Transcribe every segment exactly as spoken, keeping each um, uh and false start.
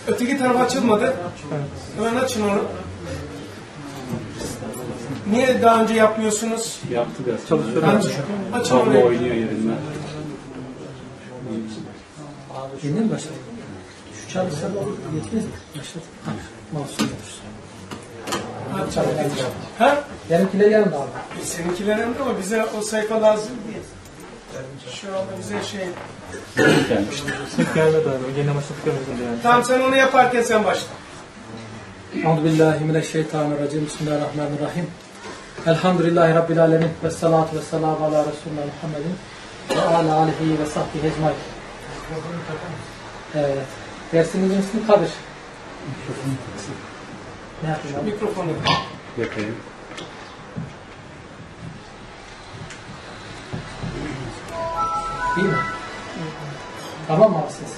Öteki taraf açılmadı. Hemen açın onu. Niye daha önce yapmıyorsunuz? Yaptı biraz. Çalışıyorum. Açın onu. Oynuyor yerinden. Yeni mi başladı? Şu çalışsa da olur. Yetmez mi? Başladı. Mahsus olursun. Ha? Benimkiler yanında abi. E, seninkiler emri ama bize o sayfa lazım değil. Şu anda bize şey... Sık gelmedi abi. Yeni başladık görmedim yani. Tamam sen onu yaparken sen başla. Euzubillahimineşşeytanirracim. Bismillahirrahmanirrahim. Elhamdülillahi Rabbil alemin. Ve salatu ve selamu ala Resulullah Muhammedin. Ve ala alihi ve sahbihi ecmaîn. Evet. Dersimizin ismi Kadir. Ne yapayım abi? Mikrofonu. Yapayım. İyi mi? Tamam mı abi siz?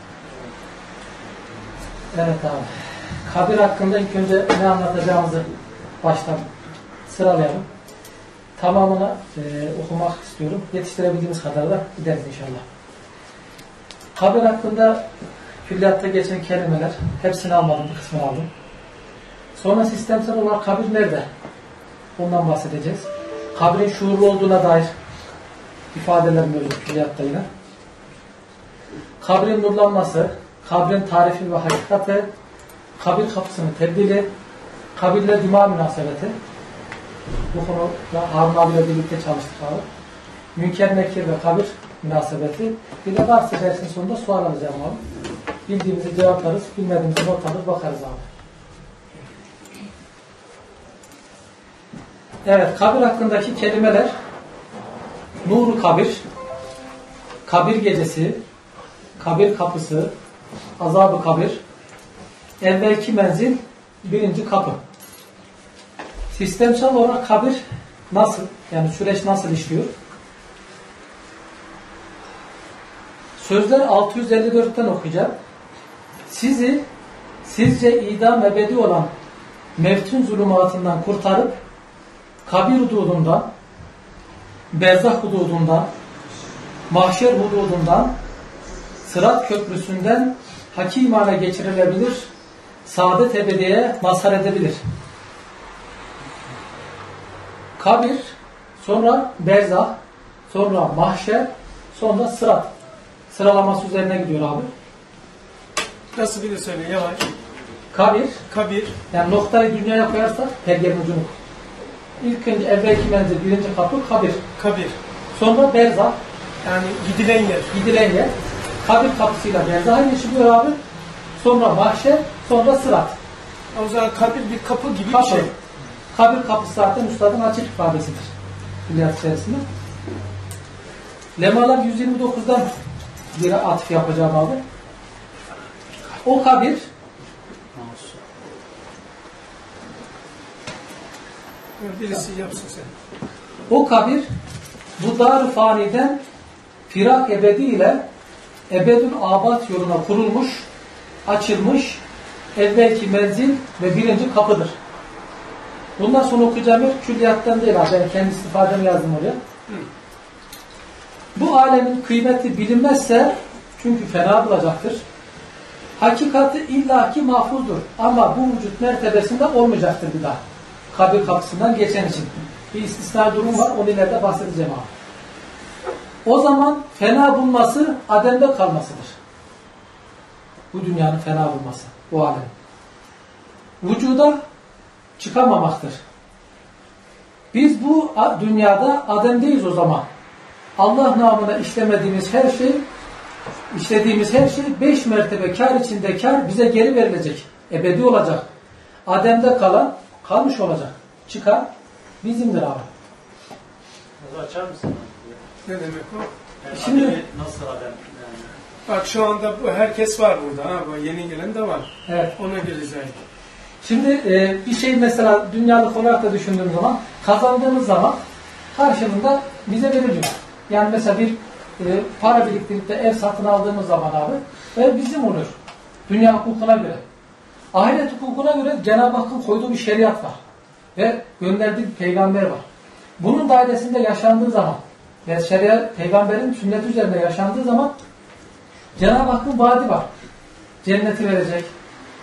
Evet abi. Kabir hakkında ilk önce ne anlatacağımızı baştan sıralayalım. Tamamını e, okumak istiyorum. Yetiştirebildiğimiz kadar da gideriz inşallah. Kabir hakkında külliyatta geçen kelimeler, hepsini almadım, bir kısmını aldım. Sonra sistemsel olarak kabir nerede? Ondan bahsedeceğiz. Kabrin şuurlu olduğuna dair ifadeler mevcut külliyatta yine. Kabrin nurlanması, kabrin tarifi ve hakikati, kabir kapısının tebdili, kabirle cuma münasebeti. Bu konuda Harun abiyle birlikte çalıştık abi. Münker, Nekir ve kabir münasebeti. Bir de varsa dersin sonunda sual alacağım abi. Bildiğimizi cevaplarız, bilmediğimizi not alır, bakarız abi. Evet, kabir hakkındaki kelimeler: nuru kabir, kabir gecesi, kabir kapısı, azab-ı kabir, evvelki menzil, birinci kapı. Sistemsel olarak kabir nasıl, yani süreç nasıl işliyor? Sözler altı yüz elli dörtten okuyacağım. Sizi sizce idam ebedi olan mevtün zulümatından kurtarıp kabir hududundan, berzah hududundan, mahşer hududundan, sırat köprüsünden hakimane geçirilebilir, saadet ebediye mazhar edebilir. Kabir, sonra berzah, sonra mahşer, sonra sırat. Sıralaması üzerine gidiyor abi. Nasıl bir de söyle yavaş. Kabir, Kabir. yani noktayı dünyaya koyarsak pergenin ucunu. İlk önce evvelki menzil, birinci kapı kabir. Kabir. Sonra berzah, Yani gidilen yer. gidilen yer. Kabir kapısıyla berzaha geçiliyor abi. Sonra mahşer, sonra sırat. O zaman kabir bir kapı gibi Kapı. bir şey. Kabir kapısı zaten üstadın açık ifadesidir. Külliyat içerisinde. Lemalar yüz yirmi dokuzdan bir atıf yapacağım abi. O kabir Birisi yapsın sen. o kabir bu dar-ı faniden firak ebedi ile ebedül abat yoluna kurulmuş, açılmış evvelki menzil ve birinci kapıdır. Bundan sonra okuyacağım yer külliyattan değil abi. Ben kendi istifademi yazdım oraya. Hı. Bu alemin kıymeti bilinmezse çünkü fena bulacaktır. Hakikati illaki mahfuzdur. Ama bu vücut mertebesinde olmayacaktır bir daha. Kabir kapısından geçen için. Bir istisna durum var. Onu ileride bahsedeceğim abi. O zaman fena bulması ademde kalmasıdır. Bu dünyanın fena bulması. Bu alem. Vücuda çıkamamaktır. Biz bu dünyada ademdeyiz o zaman. Allah namına işlemediğimiz her şey, işlediğimiz her şey beş mertebe kar içinde kar bize geri verilecek. Ebedi olacak. Ademde kalan kalmış olacak. Çıkan bizimdir abi. Nasıl açar mısın? Ne demek o? Yani Şimdi ademi nasıl adem? Yani? Bak şu anda bu herkes var burada. Ha, bu yeni gelen de var. Evet. Ona geleceğiz. Şimdi e, bir şey mesela dünyalık olarak da düşündüğüm zaman kazandığımız zaman karşılığında bize veriliyor. Yani mesela bir e, para biriktirip de ev satın aldığımız zaman abi ev bizim olur. Dünya hukukuna göre. Ahiret hukukuna göre Cenab-ı Hakk'ın koyduğu bir şeriat var. Ve gönderdiği bir peygamber var. Bunun dairesinde yaşandığı zaman ve şeriat, peygamberin sünneti üzerinde yaşandığı zaman Cenab-ı Hakk'ın vaadi var. Cenneti verecek,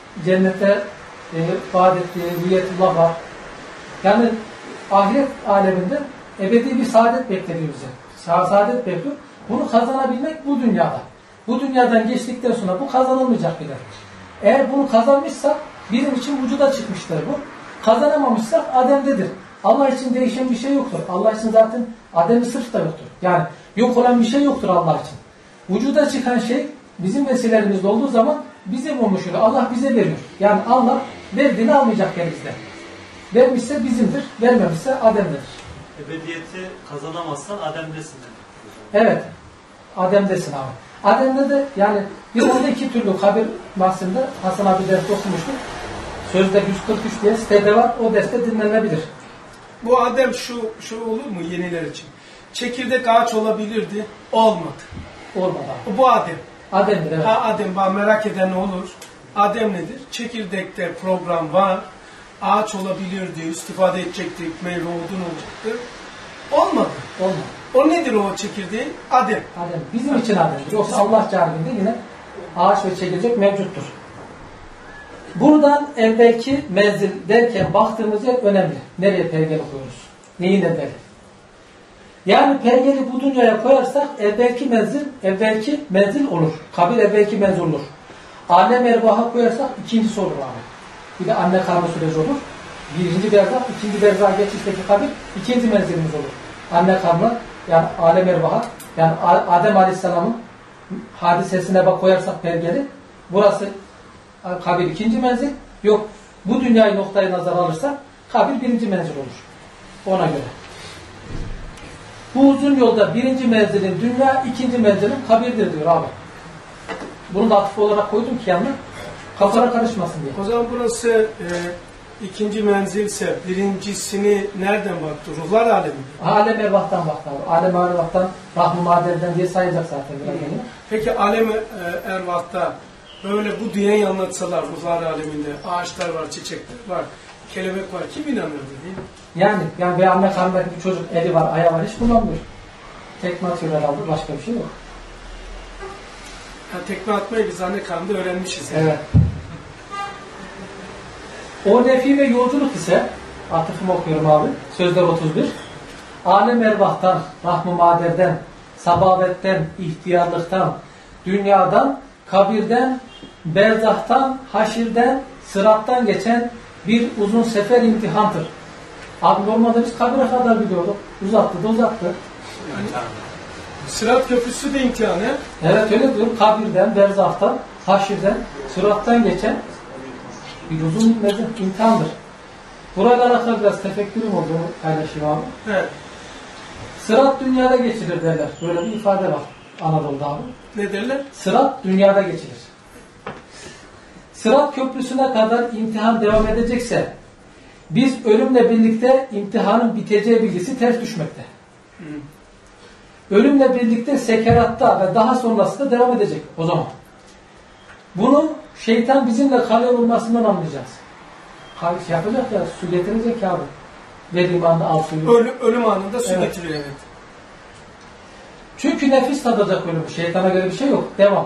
cennette e, vaat ettiği niyetullah var. Yani ahiret aleminde ebedi bir saadet beklediği bize. Sa saadet bekliyor. Bunu kazanabilmek bu dünyada. Bu dünyadan geçtikten sonra bu kazanılmayacak bir de. Eğer bunu kazanmışsak bizim için vücuda çıkmıştır bu. Kazanamamışsak ademdedir. Allah için değişen bir şey yoktur. Allah için zaten adem-i sırf da yoktur. Yani yok olan bir şey yoktur Allah için. Vücuda çıkan şey bizim vesilerimizde olduğu zaman bize olmuş oluyor. Allah bize veriyor. Yani Allah verdiğini almayacak elimizden. Vermişse bizimdir, vermemişse ademdedir. Ebediyeti kazanamazsan ademdesin. Evet. Adem'desin abi. Adem'de de yani bir orada iki türlü kabir bahsinde Hasan abi ders okumuştuk. Sözde yüz kırk üç diye sitede var. O derste dinlenebilir. Bu Adem şu, şu olur mu yeniler için? Çekirdek ağaç olabilirdi. Olmadı. Olmadı abi. Bu Adem. Adem'dir evet. Ha Adem, bana merak eden olur. Adem nedir? Çekirdekte program var. Ağaç olabilirdi, istifade edecektik, meyve odun olacaktı. Olmadı. Olmadı. O nedir o çekirdeği? Adem. Adem. Bizim için Adem'dir. Yoksa Allah cahilinde yine ağaç ve çekirdek mevcuttur. Buradan evvelki menzil derken baktığımız yer önemli. Nereye pergeli koyuyoruz? Neyin evveli? Yani pergeli bu dünyaya koyarsak evvelki menzil, evvelki menzil olur. Kabir evvelki menzil olur. Alem ervaha koyarsak ikincisi olur abi. Bir de anne karnı süreci olur. Birinci berzah, ikinci berzah geçişteki kabir ikinci menzilimiz olur. Anne karnı yani alem ervaha yani Adem Aleyhisselam'ın hadisesine bak koyarsak pergeli burası kabir ikinci menzil. Yok bu dünyayı noktaya nazar alırsak kabir birinci menzil olur. Ona göre. Bu uzun yolda birinci menzilin dünya, ikinci menzilin kabirdir diyor abi. Bunu da atıf olarak koydum ki yanına kafana karışmasın diye. O zaman burası e, ikinci menzilse birincisini nereden baktı? Ruhlar alemi. Alem ervahtan baktı abi. Alem ervahtan, Rahm-ı Mader'den diye sayacak zaten biraz yani. Peki alem e, ervahta böyle bu dünyayı anlatsalar ruhlar aleminde ağaçlar var, çiçekler var, kelebek var. Kim inanırdı değil mi? Yani, yani bir anne karnındaki bir çocuk eli var, ayağı var hiç kullanmıyor. Tekme atıyor herhalde, başka bir şey yok. Ha, tekme atmayı biz anne karnında öğrenmişiz. Yani. Evet. O nefi ve yolculuk ise, atıfımı okuyorum abi, Sözler otuz bir. Alem ervahtan, Rahm-ı Mader'den, sababetten, ihtiyarlıktan, dünyadan, kabirden, berzahtan, haşirden, sırattan geçen bir uzun sefer imtihandır. Abi normalde biz kabire kadar biliyorduk. Uzattı da uzattı. Yani, Sırat köprüsü de imtihan he? Evet öyle diyor. Kabirden, berzahtan, haşirden, sırattan geçen bir uzun mezun imtihandır. Burayla alakalı biraz tefekkürüm olduğunu paylaşayım abi. Evet. Sırat dünyada geçilir derler. Böyle bir ifade var Anadolu'da abi. Ne derler? Sırat dünyada geçilir. Sırat köprüsüne kadar imtihan devam edecekse biz ölümle birlikte imtihanın biteceği bilgisi ters düşmekte. Hı. Ölümle birlikte sekeratta ve daha sonrası da devam edecek o zaman. Bunu şeytan bizimle kale olmasından anlayacağız. Şey yapacak ya, su getirecek abi. Dediğim anda al suyu. Ölüm, ölüm anında su Evet. getiriyor evet. Çünkü nefis tadacak ölüm. Şeytana göre bir şey yok. Devam.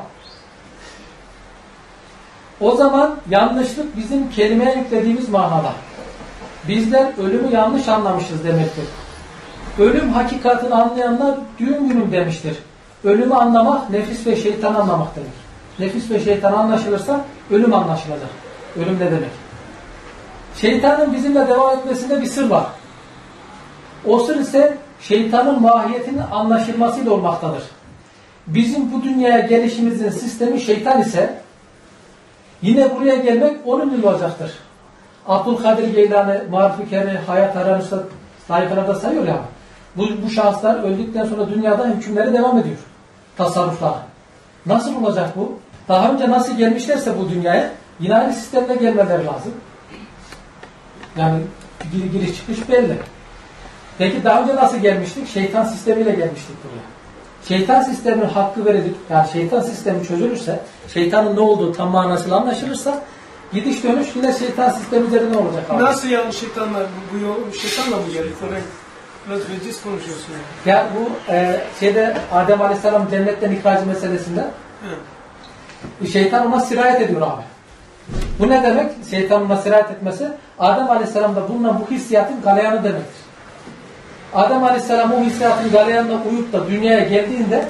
O zaman yanlışlık bizim kelimeye yüklediğimiz manada. Bizler ölümü yanlış anlamışız demektir. Ölüm hakikatini anlayanlar düğün günüm demiştir. Ölümü anlamak nefis ve şeytan anlamak demek. Nefis ve şeytan anlaşılırsa ölüm anlaşılacak. Ölüm ne demek? Şeytanın bizimle devam etmesinde bir sır var. O sır ise şeytanın mahiyetinin anlaşılmasıyla olmaktadır. Bizim bu dünyaya gelişimizin sistemi şeytan ise yine buraya gelmek onun yolu olacaktır. Abdülkadir Geylani, Marif-i Keri, Hayat Aranış'ta sayfalarda sayıyor ya. Bu, bu şahıslar öldükten sonra dünyada hükümleri devam ediyor. Tasarruflar. Nasıl olacak bu? Daha önce nasıl gelmişlerse bu dünyaya yine aynı sistemle gelmeleri lazım. Yani gir, giriş çıkış belli. Peki daha önce nasıl gelmiştik? Şeytan sistemiyle gelmiştik buraya. Şeytan sisteminin hakkı verilip, yani şeytan sistemi çözülürse, şeytanın ne olduğu tam manasıyla anlaşılırsa, gidiş dönüş yine şeytan sistemi üzerinde olacak. Abi. Nasıl yani şeytanlar, bu, bu yol, şeytanla mı geldik oraya? Biraz veciz konuşuyorsun yani. Ya bu e, şeyde Adem Aleyhisselam cennetten ihracı meselesinde Hı. şeytan ona sirayet ediyor abi. Bu ne demek? Şeytanın nasihat etmesi, Adem Aleyhisselam'da bulunan bu hissiyatın galeyanı demektir. Adem Aleyhisselam o hissiyatın galeyanına uyup da dünyaya geldiğinde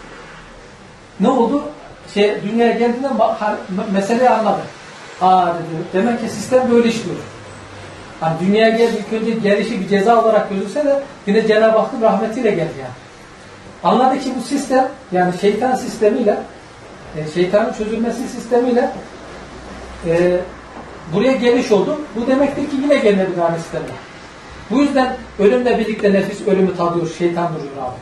ne oldu? Şey, dünyaya geldiğinde meseleyi anladı. Aa dedi, demek ki sistem böyle işliyor. Hani dünyaya geldi, ilk önce gelişi bir ceza olarak gözükse de yine Cenab-ı Hakk'ın rahmetiyle geldi yani. Anladı ki bu sistem, yani şeytan sistemiyle, şeytanın çözülmesi sistemiyle e, buraya geliş oldu. Bu demektir ki yine gelinebilir aynı sistemle. Bu yüzden ölümle birlikte nefis ölümü tadıyor, şeytan duruyor abi.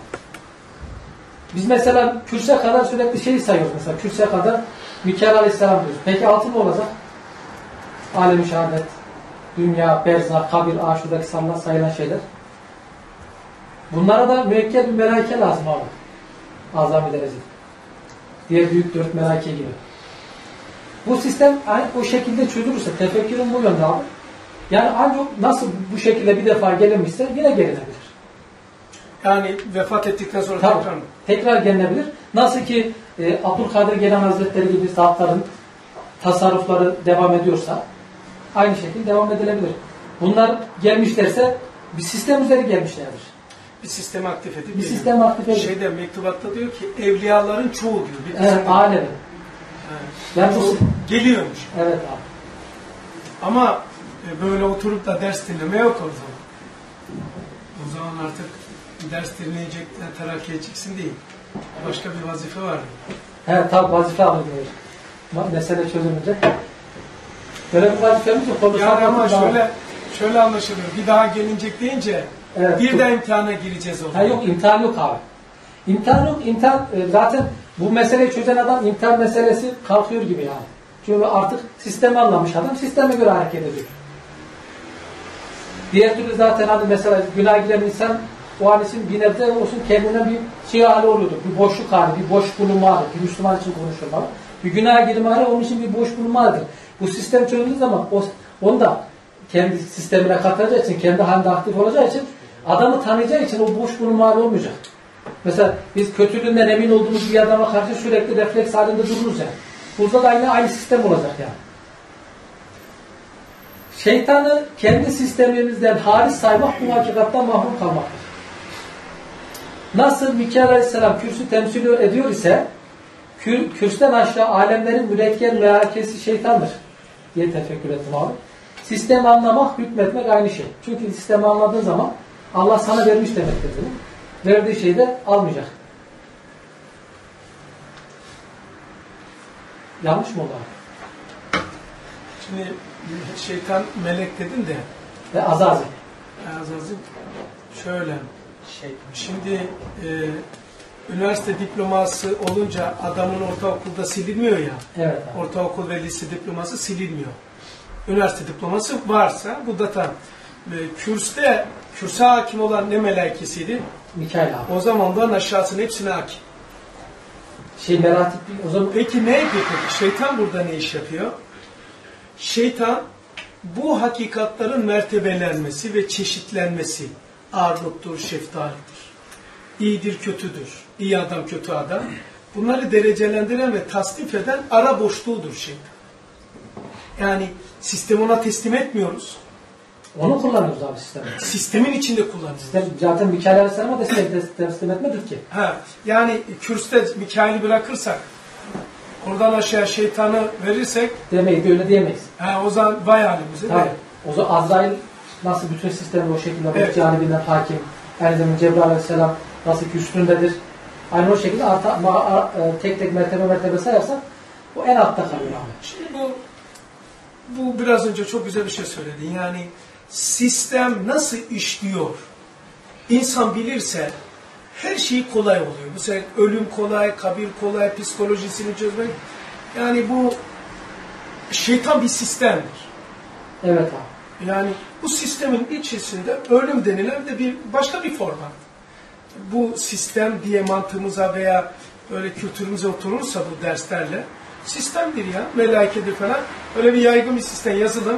Biz mesela kürse kadar sürekli şeyi sayıyoruz mesela. Kürse kadar Mikail Aleyhisselam diyoruz. Peki altı mı olacak? Alem-i şehadet, dünya, berzah, kabir, aşudaki sanma sayılan şeyler. Bunlara da müekkel bir melaike lazım abi. Azami derecede. Diğer büyük dört melaike gibi. Bu sistem o şekilde çözülürse, tefekkürün bu yönde abi. Yani ancak nasıl bu şekilde bir defa gelinmişse yine gelinebilir. Yani vefat ettikten sonra Tabii, tekrar mı? tekrar gelinebilir. Nasıl ki e, Abdülkadir Gelen Hazretleri gibi zatların tasarrufları devam ediyorsa aynı şekilde devam edilebilir. Bunlar gelmişlerse bir sistem üzeri gelmişlerdir. Bir sistemi aktif edip Bir sistemi aktif edip. Şeyde mektubatta diyor ki evliyaların çoğu diyor. Bir Evet, alemin. Evet. Yani bu, Geliyormuş. evet abi. Ama e, böyle oturup da ders dinleme yok o zaman. O zaman artık ders dinleyecek, terakkiye çıksın değil. Başka bir vazife var. Evet, tabi vazife alıyor. Mesele çözülünce. Böyle bir vazifemiz yok. Yani ama şöyle, şöyle anlaşılıyor. Bir daha gelinecek deyince evet, bir çok... de imtihana gireceğiz o zaman. Ha, yok, imtihan yok abi. İmtihan yok. İmtihan e, zaten bu meseleyi çözen adam imtihan meselesi kalkıyor gibi yani. Çünkü artık sistemi anlamış adam. Sisteme göre hareket ediyor. Diğer türlü zaten hani mesela günah giren insan o an için bir nebze olsun kendine bir şey hali oluyordur. Bir boşluk hali, bir boş bulunma hali. Bir Müslüman için konuşuyorum. Bir günah girme hali onun için bir boş bulunma halidir. Bu sistem çözüldüğü zaman o, onu da kendi sistemine katacağı için, kendi halinde aktif olacağı için adamı tanıyacağı için o boş bulunma hali olmayacak. Mesela biz kötülüğünden emin olduğumuz bir adama karşı sürekli refleks halinde dururuz yani. Burada da aynı, aynı sistem olacak yani. Şeytanı kendi sistemimizden hariç saymak bu hakikattan mahrum kalmaktır. Nasıl Mikail Aleyhisselam kürsü temsil ediyor ise kür, kürsüden aşağı alemlerin mürekkel meyakesi şeytandır diye tefekkür ettim abi. Sistemi anlamak, hükmetmek aynı şey. Çünkü sistemi anladığın zaman Allah sana vermiş demektir. Değil mi? Verdiği şeyi de almayacak. Yanlış mı oldu abi? Şimdi şeytan melek dedin de Ve Azazil. Azazil şöyle şey, şimdi e, üniversite diploması olunca adamın ortaokulda silinmiyor ya. Evet abi. Ortaokul ve lise diploması silinmiyor. Üniversite diploması varsa bu da tam. E, kürste, kürse hakim olan ne melaikesiydi? Mikail abi. O zamandan aşağısının hepsine hakim. Şey meratip o zaman. Peki ne yapıyor? Şeytan burada ne iş yapıyor? Şeytan bu hakikatların mertebelenmesi ve çeşitlenmesi, armuttur, şeftalidir, iyidir, kötüdür, iyi adam, kötü adam, bunları derecelendiren ve tasnif eden ara boşluğudur şeytan. Yani sistemi ona teslim etmiyoruz. Onu kullanıyoruz abi sistemi. Sistemin içinde kullanıyoruz. Sistem, zaten Mikail Aleyhisselam'a teslim, teslim etmedik ki. Ha, yani kürste Mikail'i bırakırsak, oradan aşağıya şeytanı verirsek, Demeyiz, öyle diyemeyiz. ha, o zaman vay halimize. Tabii. O zaman Azrail nasıl bütün sistemi o şekilde evet. bu canibinden hakim, aynı zamanda Cebrail Aleyhisselam nasıl ki üstündedir. Aynı o şekilde arta, ma, tek tek mertebe mertebe sayarsak bu en altta kalıyor abi. Şimdi bu bu biraz önce çok güzel bir şey söyledin. Yani sistem nasıl işliyor? İnsan bilirse her şey kolay oluyor. Mesela ölüm kolay, kabir kolay, psikolojisini çözmek. Yani bu şeytan bir sistemdir. Evet abi. Yani bu sistemin içerisinde ölüm denilen de bir başka bir form var. Bu sistem diye mantığımıza veya böyle kültürümüze oturursa bu derslerle sistemdir ya, melaikedir falan. Öyle bir yaygın bir sistem yazılım.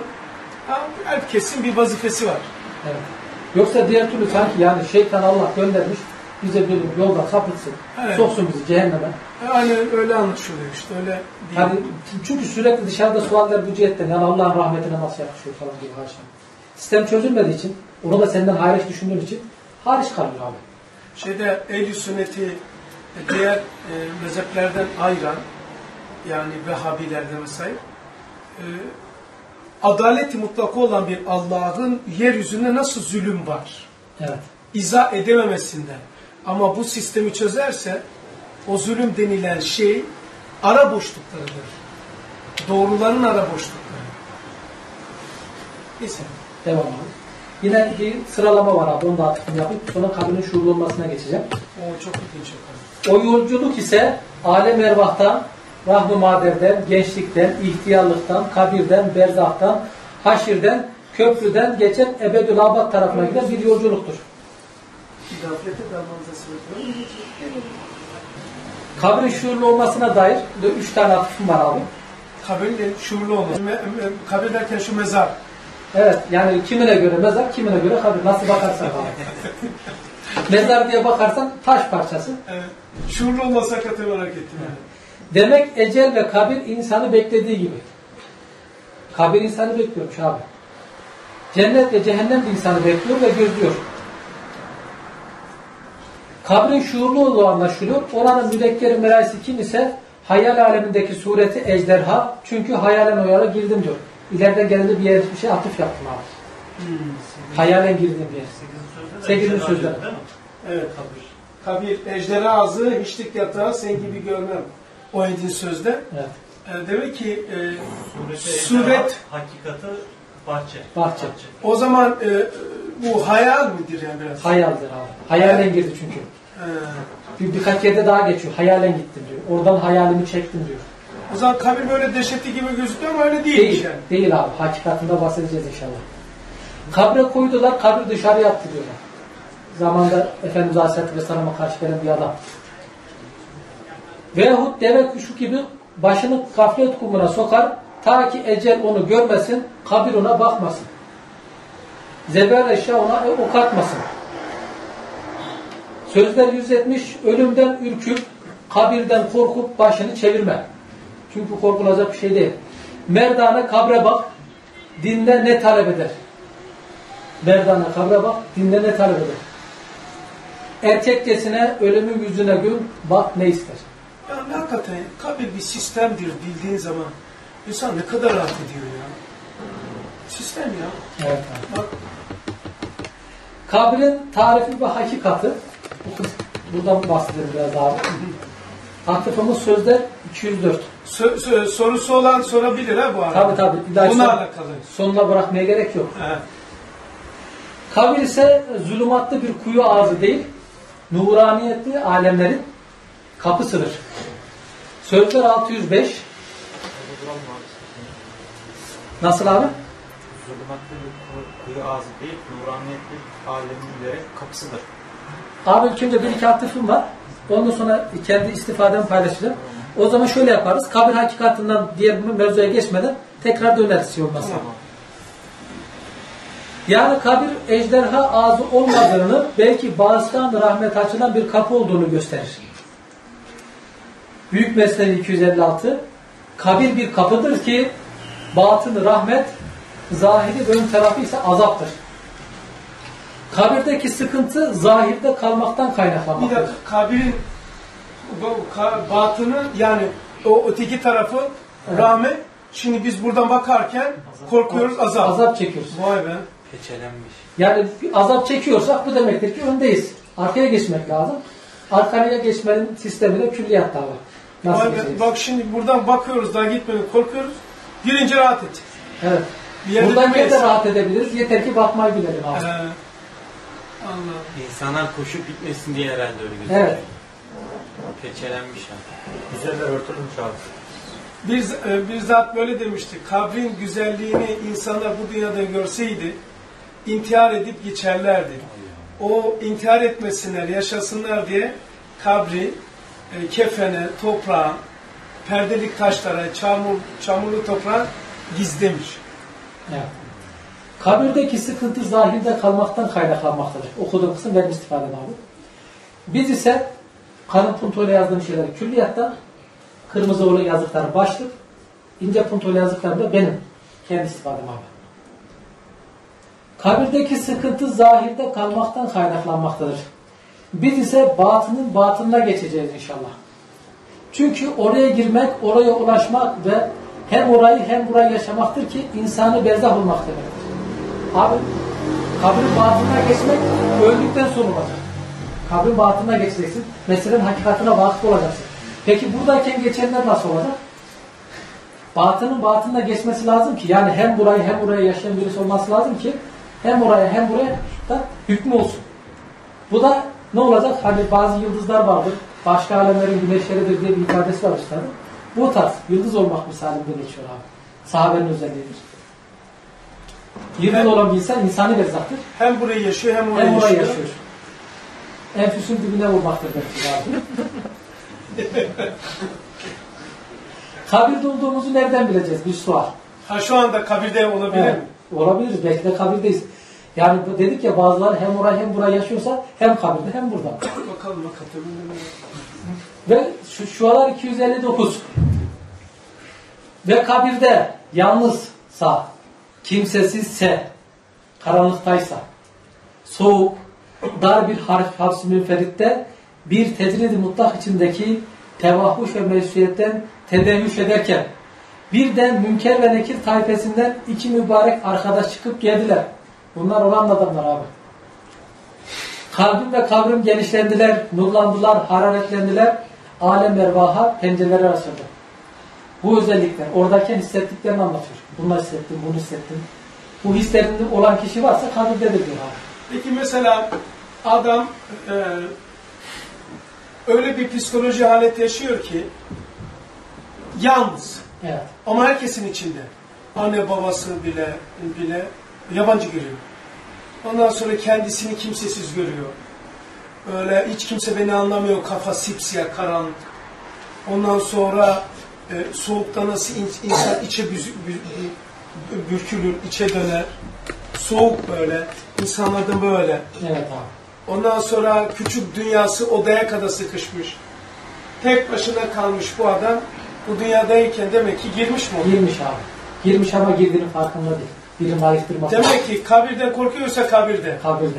Herkesin bir vazifesi var. Evet. Yoksa diğer türlü sanki yani şeytan Allah göndermiş, bize bir yolda sapıtsın, Evet. soksun bizi cehenneme. Yani öyle anlaşılıyor işte, öyle değil. Yani çünkü sürekli dışarıda sualler bu cihetten, yani Allah'ın rahmetine nasıl yakışıyor falan gibi haşa. Sistem çözülmediği için, onu da senden hariç düşündüğün için hariç kalıyor abi. Şeyde ehl-i sünneti diğer e, mezheplerden ayıran, yani Vehhabilerden vesaire, e, adaleti mutlaka olan bir Allah'ın yeryüzünde nasıl zulüm var? Evet. İzah edememesinden. Ama bu sistemi çözerse o zulüm denilen şey ara boşluklarıdır. Doğruların ara boşlukları. Neyse. Devam abi. Yine bir sıralama var abi, onu da atıfını yapıp sonra kabrin şuurlu olmasına geçeceğim. O çok ilginç yapar. O yolculuk ise alem ervahtan, rahm-ı maderden, gençlikten, ihtiyarlıktan, kabirden, berzahtan, haşirden, köprüden geçen ebedül abad tarafına giden bir yolculuktur. İdafiyete dalmanıza sebep var. Kabrin şuurlu olmasına dair de üç tane atıfım var abi. Kabrin de şuurlu olması. Me- me- Kabir derken şu mezar. Evet, yani kimine göre mezar, kimine göre kabir. Nasıl bakarsan abi. Mezar diye bakarsan taş parçası. Evet. Şuurlu olmasa hakikaten merak ettim. Yani. Demek ecel ve kabir insanı beklediği gibi. Kabir insanı bekliyormuş abi. Cennet ve cehennem de insanı bekliyor ve gözlüyor. Kabrin şuurlu olduğu anlaşılıyor. Oranın müdekkeri merayisi kim ise hayal alemindeki sureti ejderha. Çünkü hayalen o yola girdim diyor. İleriden geldiğinde bir yer bir şey atıf yaptım abi. Hmm. Hayalen girdim diye. Sekizinci sözler. Evet. Kabir. Kabir, ejderha ağzı, hiçlik yatağı, sen gibi görmem. O yediğin sözde. Evet. E, demek ki e, Sureti suret, ejderha, hakikati bahçe. Bahçe. o zaman e, bu hayal midir yani biraz? Hayaldir abi. Hayalen girdi çünkü. E, Bir, birkaç yerde daha geçiyor. Hayalen gittim diyor. Oradan hayalimi çektim diyor. o zaman kabir böyle dehşetli gibi gözüküyor ama öyle değil. Değil, Yani. değil abi. Hakikatinde bahsedeceğiz inşallah. Kabre koydular, kabri dışarıya attı diyorlar. Zamanda Efendimiz Aleyhisselatü Vesselam'a karşı gelen bir adam. Veyahut deve kuşu gibi başını gaflet kumuna sokar, ta ki ecel onu görmesin, kabir ona bakmasın. Zeber eşya ona ok atmasın. Sözler yüz yetmiş, ölümden ürküp, kabirden korkup başını çevirme. Çünkü korkulacak bir şey değil. Merdane kabre bak, dinde ne talep eder? Merdane kabre bak, dinde ne talep eder? Erkekçesine ölümün yüzüne gül, bak ne ister? Yani hakikaten kabir bir sistemdir bildiğin zaman insan ne kadar rahat ediyor ya. Sistem ya. Evet abi. Bak, Kabrin tarifi ve hakikati, buradan bahsedelim biraz abi. Atıfımız sözde iki yüz dört. sö- sö- sorusu olan sorabilir ha bu arada. Tabii tabii. Bir daha Buna son- alakalı. sonuna bırakmaya gerek yok. Evet. Kabir ise zulümatlı bir kuyu ağzı değil, nuraniyetli alemlerin kapısıdır. Sözler altı yüz beş. Nasıl abi? Zulümatlı bir kuyu ağzı değil, nuraniyetli alemlerin kapısıdır. Abi ülkemde bir iki atıfım var. Ondan sonra kendi istifademi paylaşacağım. O zaman şöyle yaparız. Kabir hakikatinden diğer bir mevzuya geçmeden tekrar döneriz şey olmazsa. Tamam. Yani kabir ejderha ağzı olmadığını, belki bağırsağın rahmet açılan bir kapı olduğunu gösterir. Büyük Mesnevi iki yüz elli altı. Kabir bir kapıdır ki batını rahmet, zahiri ve ön tarafı ise azaptır. Kabirdeki sıkıntı zahirde kalmaktan Bir kaynaklanmaktadır. dakika, kabirin bu ka- batını yani o öteki tarafı rahmet. Şimdi biz buradan bakarken korkuyoruz, azap. Azap çekiyoruz. Vay be. Peçelenmiş. Yani bir azap çekiyorsak bu demektir ki öndeyiz. Arkaya geçmek lazım. Arkaya geçmenin sistemi de külliyatta var. Nasıl Vay be. geçeceğiz? Bak şimdi buradan bakıyoruz, daha gitmedik, korkuyoruz. Girince rahat et. Evet. Bir yerde Buradan demeyiz. nerede rahat edebiliriz? Yeter ki bakmayı bilelim abi. Ee, Allah. İnsanlar koşup gitmesin diye herhalde öyle gözüküyor. Evet. Peçelenmiş abi. Güzeller örtülmüş abi. Bir, e, bir zat böyle demişti. Kabrin güzelliğini insanlar bu dünyada görseydi intihar edip geçerlerdi. O intihar etmesinler, yaşasınlar diye kabri, e, kefene, toprağa, perdelik taşlara, çamur, çamurlu toprağa gizlemiş. Evet. Kabirdeki sıkıntı zahirde kalmaktan kaynaklanmaktadır. Okuduğum kısım benim istifadem abi. Biz ise kalın puntoyla yazdığım şeyleri külliyatta, kırmızı olan yazdıkları başlık, ince puntoyla yazdıklarım da benim kendi istifadem abi. Kabirdeki sıkıntı zahirde kalmaktan kaynaklanmaktadır. Biz ise batının batınına geçeceğiz inşallah. Çünkü oraya girmek, oraya ulaşmak ve hem orayı hem burayı yaşamaktır ki insanı berzah olmak demektir. Abi, kabrin batınına geçmek öldükten sonra olacak. Kabrin batınına geçeceksin. Meselenin hakikatine vakıf olacaksın. Peki buradayken geçenler nasıl olacak? Batının batınına geçmesi lazım ki, yani hem burayı hem burayı yaşayan birisi olması lazım ki hem oraya hem buraya da hükmü olsun. Bu da ne olacak? Hani bazı yıldızlar vardır. Başka alemlerin güneşleridir diye bir ifadesi var üstadım. Bu tarz yıldız olmak misalinde geçiyor abi. Sahabenin özelliğidir. Yıldız olan bir insan insani berzaktır. Hem burayı yaşıyor hem orayı hem yaşıyor. yaşıyor. Enfüsün dibine vurmaktır belki abi. Kabirde olduğumuzu nereden bileceğiz? Bir sual. Ha şu anda kabirde olabilir Evet, mi? olabilir. Belki de kabirdeyiz. Yani dedik ya, bazıları hem orayı hem burayı yaşıyorsa hem kabirde hem burada. Bakalım bakalım. Ve şu şualar iki yüz elli dokuz. Ve kabirde yalnızsa, kimsesizse, karanlıktaysa, soğuk, dar bir harf hafs-ı münferitte bir tecrid-i mutlak içindeki tevahhuş ve mevsuiyetten tedeyyüş ederken birden Münker ve Nekir tayfesinden iki mübarek arkadaş çıkıp geldiler. Bunlar olan adamlar abi. Kalbim ve kabrim genişlendiler, nurlandılar, hararetlendiler. Alem ervaha pencereleri açıldı. Bu özellikler oradayken hissettiklerini anlatıyor. Bunu hissettim, bunu hissettim. Bu hislerinde olan kişi varsa kabirdedir diyor abi. Peki mesela adam e, öyle bir psikoloji halet yaşıyor ki yalnız. Evet. Ama herkesin içinde. Anne babası bile bile yabancı görüyor. Ondan sonra kendisini kimsesiz görüyor. Öyle hiç kimse beni anlamıyor. Kafa sipsiyah, karanlık. Ondan sonra e, soğukta nasıl in, insan içe büz, bü, bü, bürkülür, içe döner. Soğuk böyle. İnsanlardan böyle. Evet abi. Ondan sonra küçük dünyası odaya kadar sıkışmış. Tek başına kalmış bu adam. Bu dünyadayken demek ki girmiş mi o? Girmiş abi. Girmiş ama girdiğinin farkında değil. Birini ayıktırması. Demek ki kabirden korkuyorsa kabirde. Kabirde.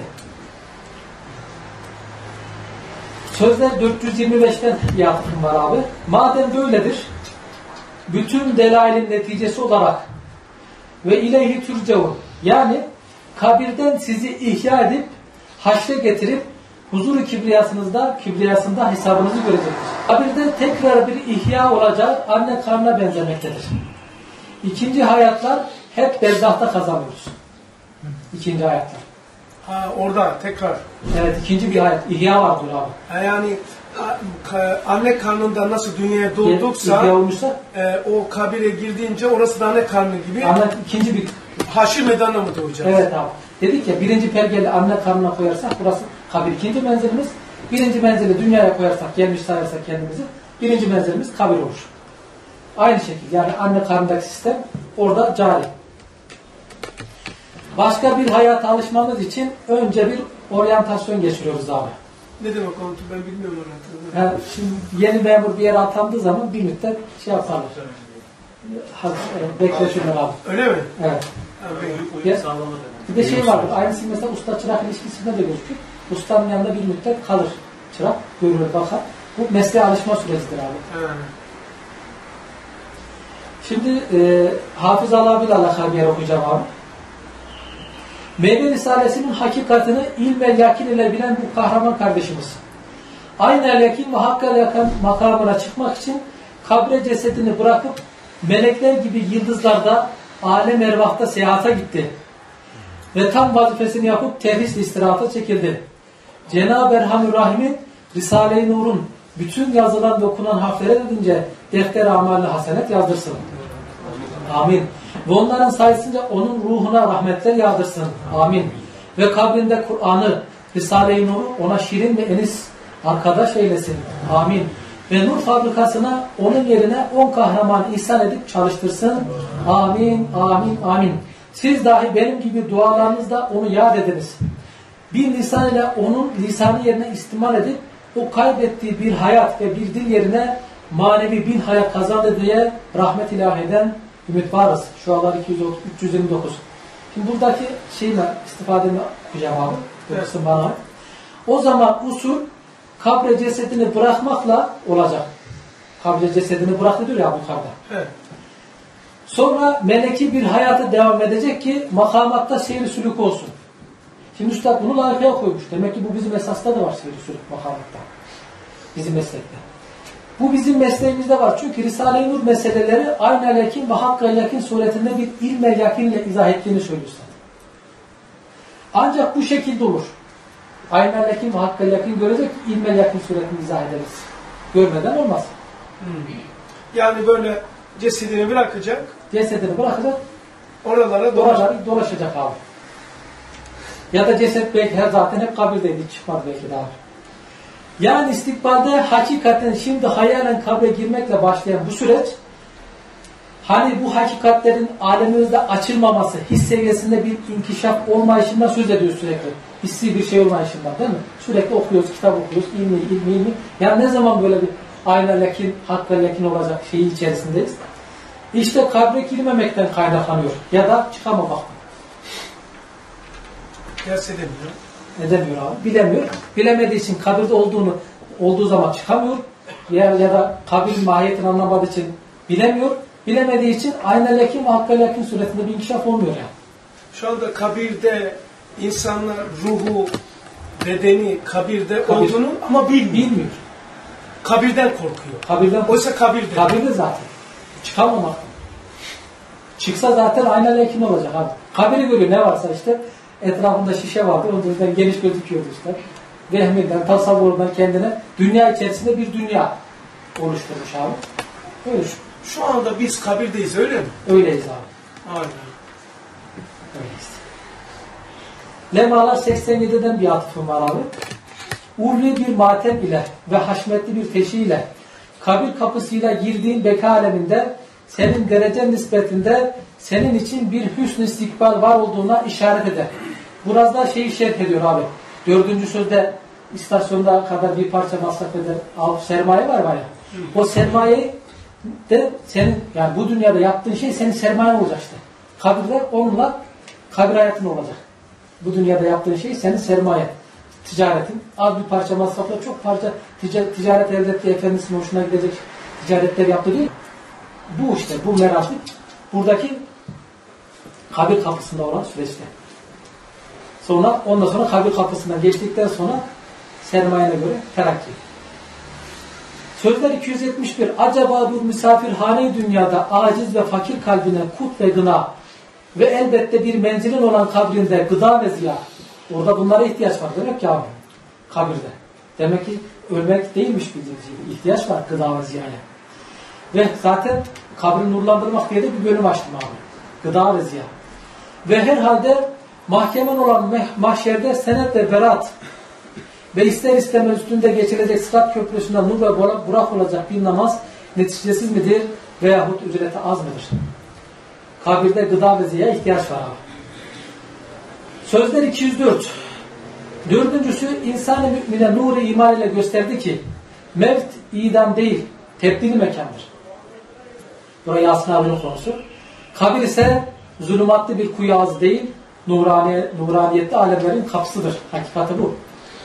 Sözler dört yüz yirmi beşten yaptım var abi. Madem böyledir, bütün delailin neticesi olarak ve ileyhi türceun, yani kabirden sizi ihya edip haşre getirip huzur-u kibriyasınızda, kibriyasında hesabınızı görecektir. Kabirde tekrar bir ihya olacak anne karnına benzemektedir. İkinci hayatlar hep berzahta kazanıyoruz. İkinci hayatlar. Ha orada tekrar. Evet, ikinci bir hayat. İhya var diyor abi. Ha, yani anne karnında nasıl dünyaya doğduksa İhya olmuşsa e, o kabire girdiğince orası da anne karnı gibi. anne ikinci bir. Haşir meydana mı doğacağız? Evet abi. Dedik ya, birinci pergeli anne karnına koyarsak burası kabir. İkinci menzilimiz. Birinci menzili dünyaya koyarsak, gelmiş sayarsak kendimizi, birinci menzilimiz kabir olur. Aynı şekilde yani anne karnındaki sistem orada cari. Başka bir hayata alışmamız için önce bir oryantasyon geçiriyoruz abi. Ne demek onu ben bilmiyorum oryantasyon. Yani şimdi yeni memur bir yere atandığı zaman bir müddet şey yaparlar. Bekletirler abi. Öyle mi? Evet. Ha, peki. Uyum sağlama demek. Bir de şey vardır. Aynısı mesela usta çırak ilişkisinde de gözükür. Ustanın yanında bir müddet kalır. Çırak görülür, bakar. Bu mesleğe alışma sürecidir abi. Ha. Şimdi e, Hafız Alabi'yle alakalı bir yer okuyacağım abi. Meyve Risalesi'nin hakikatini ilm ve yakin ile bilen bu kahraman kardeşimiz. Aynı el yakin ve hakkal yakan makamına çıkmak için kabre cesedini bırakıp melekler gibi yıldızlarda, alem ervahta seyahata gitti. Ve tam vazifesini yapıp terhis istirahata çekildi. Cenab-ı Erhamur Rahim'in Risale-i Nur'un bütün yazılan ve okunan harflere edince defter-i amal-i hasenet yazdırsın. Amin. Ve onların sayesinde onun ruhuna rahmetler yağdırsın. Amin. Ve kabrinde Kur'an'ı, Risale-i Nur'u ona şirin ve enis arkadaş eylesin. Amin. Ve nur fabrikasına onun yerine on kahraman ihsan edip çalıştırsın. Amin, amin, amin. Siz dahi benim gibi dualarınızda onu yad ediniz. Bir lisan ile onun lisanı yerine istimal edip o kaybettiği bir hayat ve bir dil yerine manevi bin hayat kazandı diye rahmet ilahiden ümit varız. Şu anlar iki yüz üç yüz yirmi dokuz. Şimdi buradaki şeyle istifademi okuyacağım abi. Evet. Bana. O zaman usul kabre cesedini bırakmakla olacak. Kabre cesedini bıraktı diyor ya yukarıda. Evet. Sonra meleki bir hayata devam edecek ki makamatta seyir sülük olsun. Şimdi Üstad bunu layıkaya koymuş. Demek ki bu bizim esasta da var seyir sülük makamatta. Bizim meslekte. Bu bizim mesleğimizde var. Çünkü Risale-i Nur meseleleri aynı yakin ve hakka yakin suretinde bir ilme yakinle izah ettiğini söylüyorsun. Ancak bu şekilde olur. Aynı yakin ve hakka yakin görecek ilme yakin suretinde izah ederiz. Görmeden olmaz. Hmm. Yani böyle cesedini bırakacak, Cesedini bırakacak, oralara dolaşacak. oraları dolaşacak abi. Ya da ceset belki her zaten hep kabirdeydi, çıkmadı belki daha. Yani istikbalde hakikaten şimdi hayalen kabre girmekle başlayan bu süreç, hani bu hakikatlerin alemimizde açılmaması, his seviyesinde bir inkişaf olmayışından söz ediyoruz sürekli. Hissi bir şey olmayışından değil mi? Sürekli okuyoruz, kitap okuyoruz, ilmi, ilmi, ilmi. Yani ne zaman böyle bir ayna lakin, hakka lakin olacak şeyin içerisindeyiz? İşte kabre girmemekten kaynaklanıyor. Ya da çıkamamaktan. Ders edemiyor. Edemiyor abi. Bilemiyor. Bilemediği için kabirde olduğunu olduğu zaman çıkamıyor. Ya, ya da kabir mahiyetini anlamadığı için bilemiyor. Bilemediği için ayna lekin ve hakka lekin suretinde bir inkişaf olmuyor yani. Şu anda kabirde insanlar ruhu, bedeni kabirde Kabir. olduğunu ama bilmiyor. Bilmiyor. Kabirden korkuyor. Kabirden Oysa kabirde. kabirde zaten. Çıkamamak. Çıksa zaten ayna lekin olacak abi. Kabiri görüyor ne varsa işte etrafında şişe vardı. O yüzden geniş gözüküyordu işte. Vehminden, tasavvurundan kendine dünya içerisinde bir dünya oluşturmuş abi. Öyle şu. Şu anda biz kabirdeyiz öyle mi? Öyleyiz abi. Aynen. Öyleyiz. Lemalar seksen yediden bir atıfım var abi. Ulvi bir matem ile ve haşmetli bir teşhi ile kabir kapısıyla girdiğin beka aleminde senin derecen nispetinde senin için bir hüsn-i istikbal var olduğuna işaret eder. Biraz da şeyi şerh ediyor abi. Dördüncü sözde istasyonda kadar bir parça masraf eder. Al, sermaye var var ya. O sermayeyi de senin yani bu dünyada yaptığın şey senin sermayen olacak işte. Kabirde onunla kabir hayatın olacak. Bu dünyada yaptığın şey senin sermayen. Ticaretin. Az bir parça masrafla çok parça tic- ticaret elde etti. Efendisinin hoşuna gidecek ticaretler yaptı değil. Bu işte bu meraklık buradaki kabir kapısında olan süreçte. Sonra ondan sonra kabir kapısından geçtikten sonra sermayene göre terakki. Sözler iki yüz yetmiş bir. Acaba bu misafirhane dünyada aciz ve fakir kalbine kut ve gına ve elbette bir menzilin olan kabrinde gıda ve ziya. Orada bunlara ihtiyaç var demek ki abi. Kabirde. Demek ki ölmek değilmiş bildiğiniz gibi. İhtiyaç var gıda ve ziyaya. Ve zaten kabri nurlandırmak diye de bir bölüm açtım abi. Gıda ve ziya. Ve herhalde mahkemen olan mahşerde senet ve berat ve ister istemez üstünde geçilecek Sırat Köprüsü'nde nur ve burak olacak bir namaz neticesiz midir veyahut ücreti az mıdır? Kabirde gıda ve ziyaya ihtiyaç var abi. Sözler iki yüz dört. Dördüncüsü insan-ı mümine nur-u iman ile gösterdi ki mevt idam değil, tebdili mekandır. Burası Yasin abinin konusu. Kabir ise zulümatlı bir kuyu ağzı değil, nurani, nuraniyetli alemlerin kapısıdır. Hakikati bu.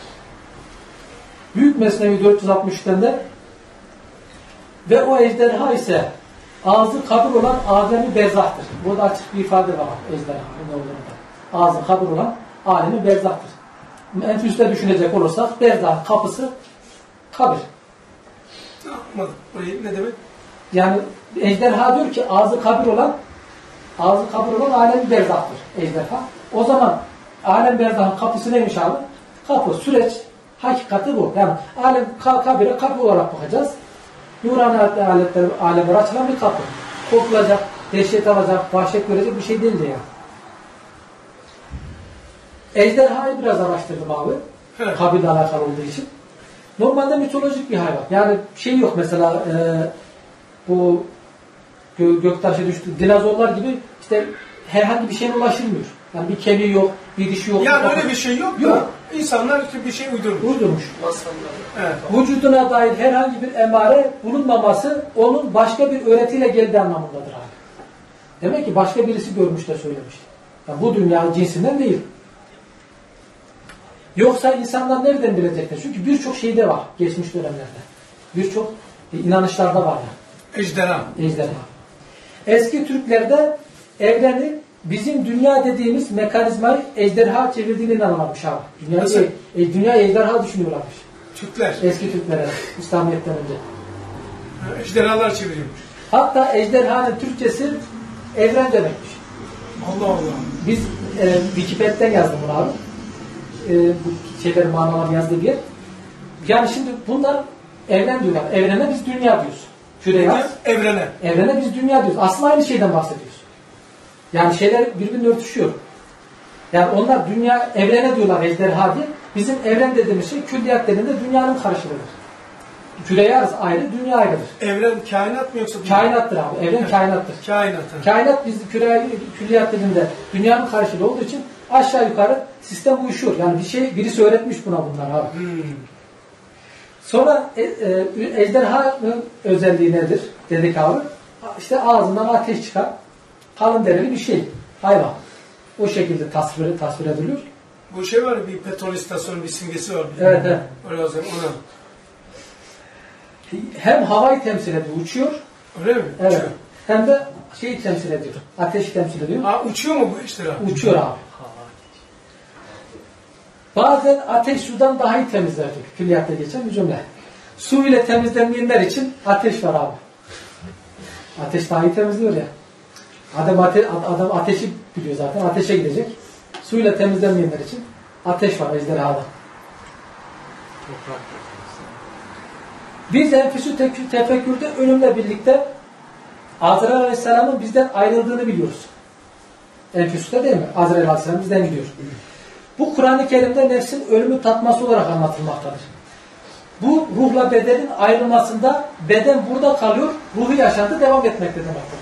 Büyük Mesnevi dört yüz altmış üçten de ve o ejderha ise ağzı kabir olan alemi berzahtır. Burada açık bir ifade var ejderhanın olduğunda. Ağzı kabir olan alemi berzahtır. En üstte düşünecek olursak berzah kapısı kabir. Anladım. Burayı ne demek? Yani ejderha diyor ki ağzı kabir olan ağzı kabir olan alemi berzahtır ejderha. O zaman alem berzahın kapısı neymiş abi? Kapı, süreç, hakikati bu. Yani alem kabire kapı olarak bakacağız. Nurani aletler, alemler açılan bir kapı. Korkulacak, dehşet alacak, vahşet görecek bir şey değildi yani. Ejderhayı biraz araştırdım abi. Evet. Kabirle alakalı olduğu için. Normalde mitolojik bir hayvan. Yani şey yok mesela e, bu gö göktaşı düştü. Dinozorlar gibi işte herhangi bir şeye ulaşılmıyor. Yani bir kemiği yok, bir dişi yok. Yani bir öyle bir şey yok, Yok. da insanlar işte bir şey uydurmuş. Uydurmuş. Evet. Vücuduna dair herhangi bir emare bulunmaması onun başka bir öğretiyle geldiği anlamındadır abi. Demek ki başka birisi görmüş de söylemiş. Yani bu dünya cinsinden değil. Yoksa insanlar nereden bilecekler? Çünkü birçok şeyde var geçmiş dönemlerde. Birçok inanışlarda var yani. Ejderha. Ejderha. Eski Türklerde evreni bizim dünya dediğimiz mekanizmayı ejderha çevirdiğine inanılmış abi. Dünya, Nasıl? e, dünya ejderha düşünüyorlarmış. Türkler. Eski Türklere, İslamiyet'ten önce. Ejderhalar çeviriyormuş. Hatta ejderhanın Türkçesi evren demekmiş. Allah Allah. Biz e, Wikipedia'dan yazdım bunu abi. E, bu şeylerin manalarını yazdığı bir yer. Yani şimdi bunlar evren diyorlar. Evrene biz dünya diyoruz. Şuraya yaz. Evrene. Evrene biz dünya diyoruz. Aslında aynı şeyden bahsediyoruz. Yani şeyler birbirine örtüşüyor. Yani onlar dünya, evrene diyorlar ejderha diye. Bizim evren dediğimiz şey külliyat dediğinde dünyanın karşılığıdır. Küre arz ayrı, dünya ayrıdır. Evren kainat mı yoksa dünya? Kainattır abi. Evren Evet. kainattır. Kainat. evet. Kainat biz küre, külliyat dediğinde dünyanın karşılığı olduğu için aşağı yukarı sistem uyuşuyor. Yani bir şey, birisi öğretmiş buna bunlar abi. Hmm. Sonra e, e, ejderhanın özelliği nedir dedik abi. İşte ağzından ateş çıkar. Kalın derili bir şey. Hayvan. O şekilde tasvir, tasvir ediliyor. Bu şey var ya, bir petrol istasyonu bir simgesi var. Evet, evet. Öyle o zaman ona. Hem havayı temsil ediyor, uçuyor. Öyle mi? Evet. Uçuyor. Hem de şeyi temsil ediyor. Ateşi temsil ediyor. Aa, uçuyor mu bu ejderha? Uçuyor abi. Bazen ateş sudan daha iyi temizler diyor. Külliyatta geçen bir cümle. Su ile temizlenmeyenler için ateş var abi. Ateş daha iyi temizliyor ya. Adam, ate adam ateşi biliyor zaten. Ateşe gidecek. Suyla temizlenmeyenler için ateş var ejderhada. Biz enfüsü tefekkürde ölümle birlikte Azrail Aleyhisselam'ın bizden ayrıldığını biliyoruz. Enfüsü'de değil mi? Azrail Aleyhisselam bizden gidiyor. Bu Kur'an-ı Kerim'de nefsin ölümü tatması olarak anlatılmaktadır. Bu ruhla bedenin ayrılmasında beden burada kalıyor, ruhu yaşantı devam etmekte demektir.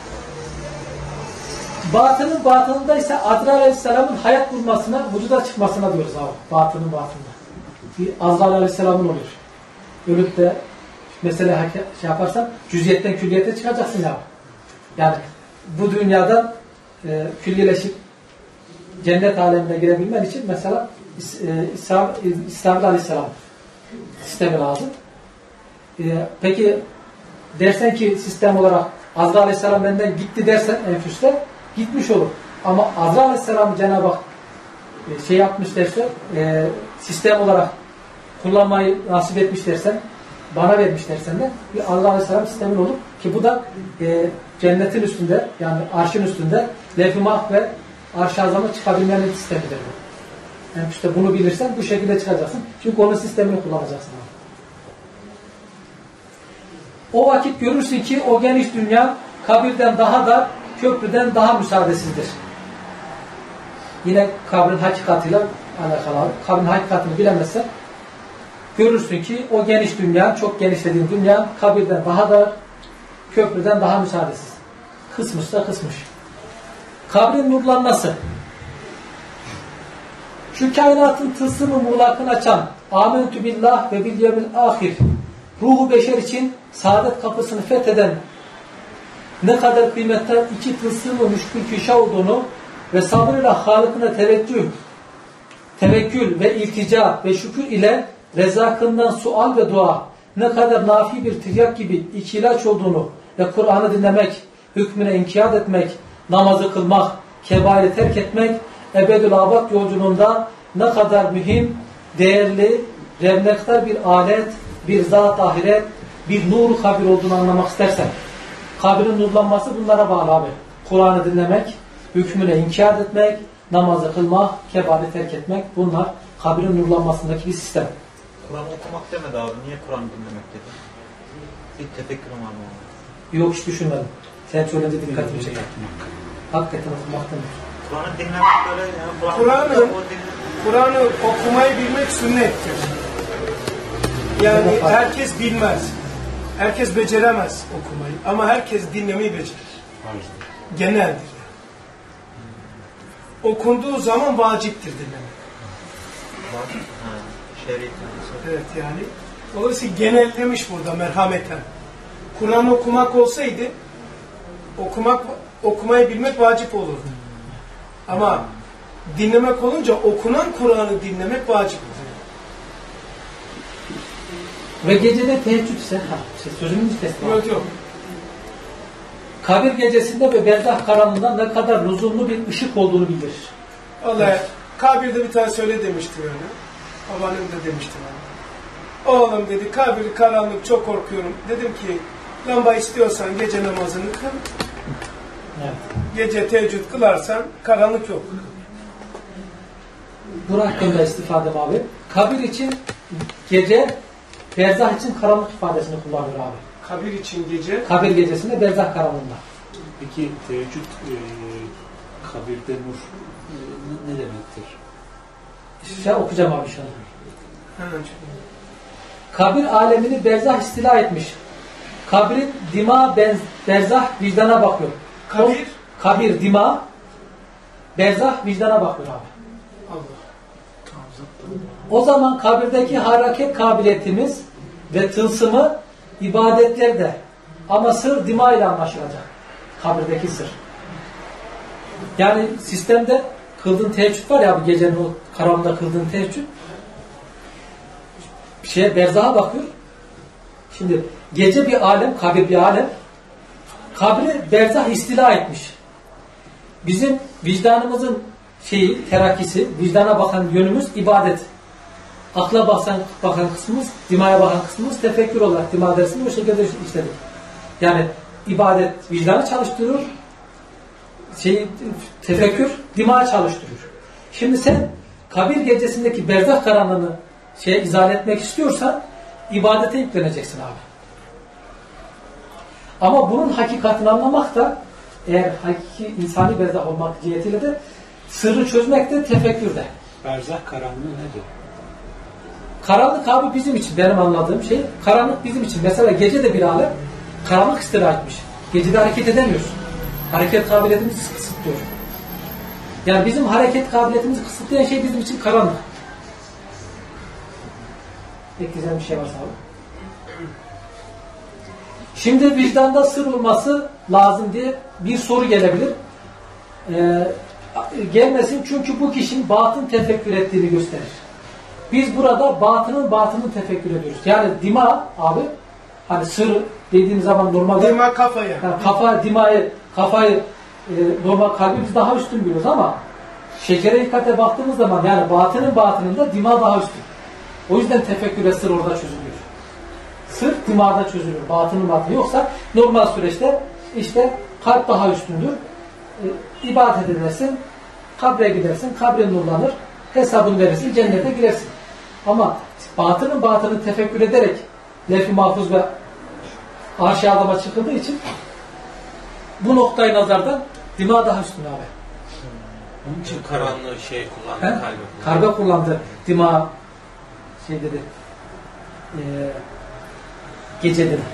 Batının batınında ise Azrail Aleyhisselam'ın hayat bulmasına, vücuda çıkmasına diyoruz abi. Batının batında. Bir Azrail Aleyhisselam'ın oluyor. Ölüp de mesela şey yaparsan cüziyetten külliyete çıkacaksın ya. Yani bu dünyadan e, küllileşip cennet alemine girebilmen için mesela e, İslam, İslam Aleyhisselam sistemi lazım. E, peki dersen ki sistem olarak Azrail Aleyhisselam benden gitti dersen enfüste gitmiş olur. Ama Azrail Aleyhisselam Cenab-ı Hak e, şey yapmış derse e, sistem olarak kullanmayı nasip etmiş dersen bana vermiş dersen de bir Azrail Aleyhisselam sistemin olur ki bu da e, cennetin üstünde yani arşın üstünde lef-i mahf ve arş-ı azama çıkabilmenin sistemidir. Yani işte bunu bilirsen bu şekilde çıkacaksın. Çünkü onun sistemini kullanacaksın. O vakit görürsün ki o geniş dünya kabirden daha dar, köprüden daha müsaadesizdir. Yine kabrin hakikatiyle alakalı. Kabrin hakikatini bilemezsen görürsün ki o geniş dünya, çok geniş dediğin dünya kabirden daha dar, köprüden daha müsaadesiz. Kısmış da kısmış. Kabrin nurlanması. Şu kainatın tılsımı muğlakını açan Âmentü billah ve bil yevmil âhir ruhu beşer için saadet kapısını fetheden ne kadar kıymetli iki tılsımı müşkül küşa olduğunu ve sabrıyla Halık'ına teveccüh, tevekkül ve iltica ve şükür ile rezakından sual ve dua ne kadar nafi bir tiryak gibi iki ilaç olduğunu ve Kur'an'ı dinlemek, hükmüne inkiyat etmek, namazı kılmak, kebairi terk etmek, ebedül abad yolculuğunda ne kadar mühim, değerli, revnektar bir alet, bir zat ahiret, bir nur kabir olduğunu anlamak istersen, kabirin nurlanması bunlara bağlı abi. Kur'an'ı dinlemek, hükmüne inkiyat etmek, namazı kılmak, kebairi terk etmek, bunlar kabirin nurlanmasındaki bir sistem. Kur'an okumak demedi abi. Niye Kur'an dinlemek dedi? Bir tefekkürüm var mı? Yok hiç düşünmedim. Sen söyledi dikkatimi çeker. Hakikaten okumak demek. Kur'an'ı dinlemek böyle yani Kur'an'ı Kur'an'ı okumayı bilmek sünnettir. Yani herkes bilmez. Herkes beceremez okumayı. Ama herkes dinlemeyi becerir. Geneldir. okunduğu zaman vaciptir demek. Vacip. Ha, şer'i tanısı. Evet yani. Dolayısıyla genellemiş burada merhameten. Kur'an okumak olsaydı okumak okumayı bilmek vacip olurdu. Ama dinlemek olunca okunan Kur'an'ı dinlemek vaciptir. Ve gecede teheccüd ise, ha, şey, sözümün kestim. Yok yok. Kabir gecesinde ve berzah karanlığında ne kadar lüzumlu bir ışık olduğunu bildirir. Vallahi kabirde bir tane söyle demişti öyle. Babaannem de demişti bana. Oğlum dedi, kabir karanlık, çok korkuyorum. Dedim ki, lamba istiyorsan gece namazını kıl. Evet. Gece teheccüd kılarsan karanlık yok. Bu hakkında istifadem abi. Kabir için gece, berzah için karanlık ifadesini kullanıyor abi. Kabir için gece. Kabir gecesinde berzah karanlığında. Peki teheccüd e, kabirde nur e, ne, ne demektir? İşte okuyacağım abi inşallah. Hemen. Kabir alemini berzah istila etmiş. Kabrin dima benz, berzah vicdana bakıyor. Kabir? O, kabir dima berzah vicdana bakıyor abi. Allah. O zaman kabirdeki hareket kabiliyetimiz ve tılsımı ibadetlerde ama sır dima ile anlaşılacak. Kabirdeki sır. Yani sistemde kıldığın teheccüd var ya, bu gecenin o karanlıkta kıldığın teheccüd, bir şeye berzaha bakıyor. Şimdi gece bir alem, kabir bir alem. Kabri berzah istila etmiş. Bizim vicdanımızın şeyi, terakkisi, vicdana bakan yönümüz ibadet. Akla bakan, bakan kısmımız, dimaya bakan kısmımız tefekkür olarak dima dersini bu şekilde işledik. Yani ibadet vicdanı çalıştırıyor, şeyi, tefekkür dimaya çalıştırıyor. Şimdi sen kabir gecesindeki berzah karanlığını şeye izah etmek istiyorsan ibadete yükleneceksin abi. Ama bunun hakikatini anlamak da, eğer hakiki insani berzah olmak cihetiyle de sırrı çözmek de tefekkürde. Berzah karanlığı nedir? Karanlık abi bizim için, benim anladığım şey, karanlık bizim için. Mesela gece de bir alem karanlık istila etmiş. Gecede hareket edemiyoruz. Hareket kabiliyetimizi kısıtlıyor. Yani bizim hareket kabiliyetimizi kısıtlayan şey bizim için karanlık. Ekleyeceğim bir şey varsa abi. Şimdi vicdanda sır olması lazım diye bir soru gelebilir. Ee, gelmesin çünkü bu kişinin batın tefekkür ettiğini gösterir. Biz burada batının batının tefekkür ediyoruz. Yani dima abi, hani sır dediğimiz zaman normalde Dima kafaya. Yani kafa, dimayı, kafayı e, normal kalbi biz daha üstün biliyoruz ama şekere dikkate baktığımız zaman yani batının batınında dima daha üstün. O yüzden tefekkür ve sır orada çözülüyor. Sır dimada çözülür. Batının batını. Yoksa normal süreçte işte kalp daha üstündür. E, ibadet edersin, kabre gidersin, kabre nurlanır, hesabını verirsin, cennete girersin. Ama batının batını tefekkür ederek lef-i mahfuz ve arş-ı azama çıkıldığı için bu noktayı nazardan dima daha üstün abi. Onun için karanlığı şey kullandı, He? kalbi Kalbe kullandı. Dima şey dedi. E, gece dedi.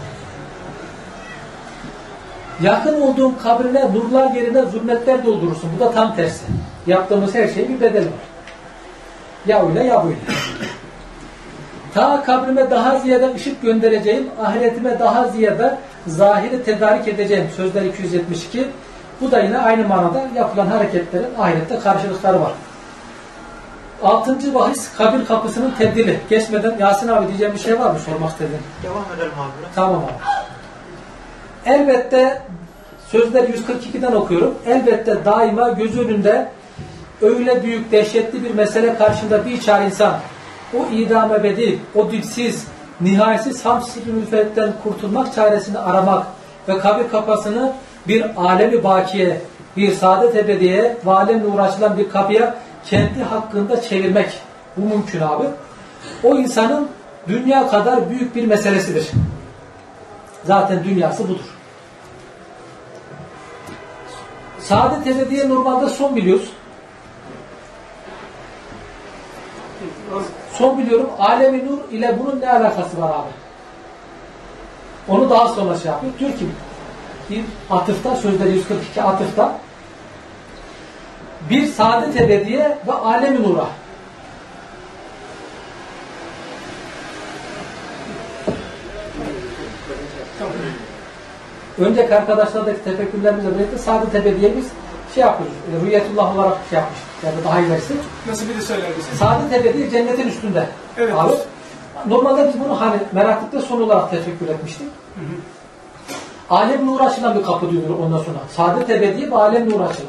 Yakın olduğun kabrine nurlar yerine zulmetler doldurursun. Bu da tam tersi. Yaptığımız her şeyin bir bedeli var. Ya öyle ya böyle. Ta kabrime daha ziyade ışık göndereceğim, ahiretime daha ziyade zahiri tedarik edeceğim. Sözler iki yüz yetmiş iki. Bu da yine aynı manada yapılan hareketlerin ahirette karşılıkları var. Altıncı bahis kabir kapısının tebdili. Geçmeden Yasin abi diyeceğim bir şey var mı sormak istediğin? Devam edelim abi biraz. Tamam abi. Elbette sözler yüz kırk ikiden okuyorum. Elbette daima göz önünde öyle büyük, dehşetli bir mesele karşında bir çare insan o idam ebedi, o dipsiz, nihayetsiz hamsi mülfetten kurtulmak çaresini aramak ve kabir kapısını bir alemi bakiye, bir saadet ebediye ve alemle uğraşılan bir kapıya kendi hakkında çevirmek. Bu mümkün abi. O insanın dünya kadar büyük bir meselesidir. Zaten dünyası budur. Saadet ebediye normalde son biliyoruz. Son biliyorum. Alem-i Nur ile bunun ne alakası var abi? Onu daha sonra şey yapıyor. Diyor ki bir atıfta, sözleri yüz kırk iki atıfta Bir saadet ebediye ve alem-i nura. Önceki arkadaşlardaki tefekkürlerimizle birlikte saadet ebediyemiz şey yapıyoruz. E, Rüyetullah olarak şey yapmıştık. Yani daha ilerisi. Nasıl bir de söyler misin? Saadet ebediye cennetin üstünde. Evet. Abi, normalde biz bunu hani meraklıkta son olarak tefekkür etmiştik. Hı hı. Alem nur açılan bir kapı diyor ondan sonra. Saadet ebediye ve alem nur açılan.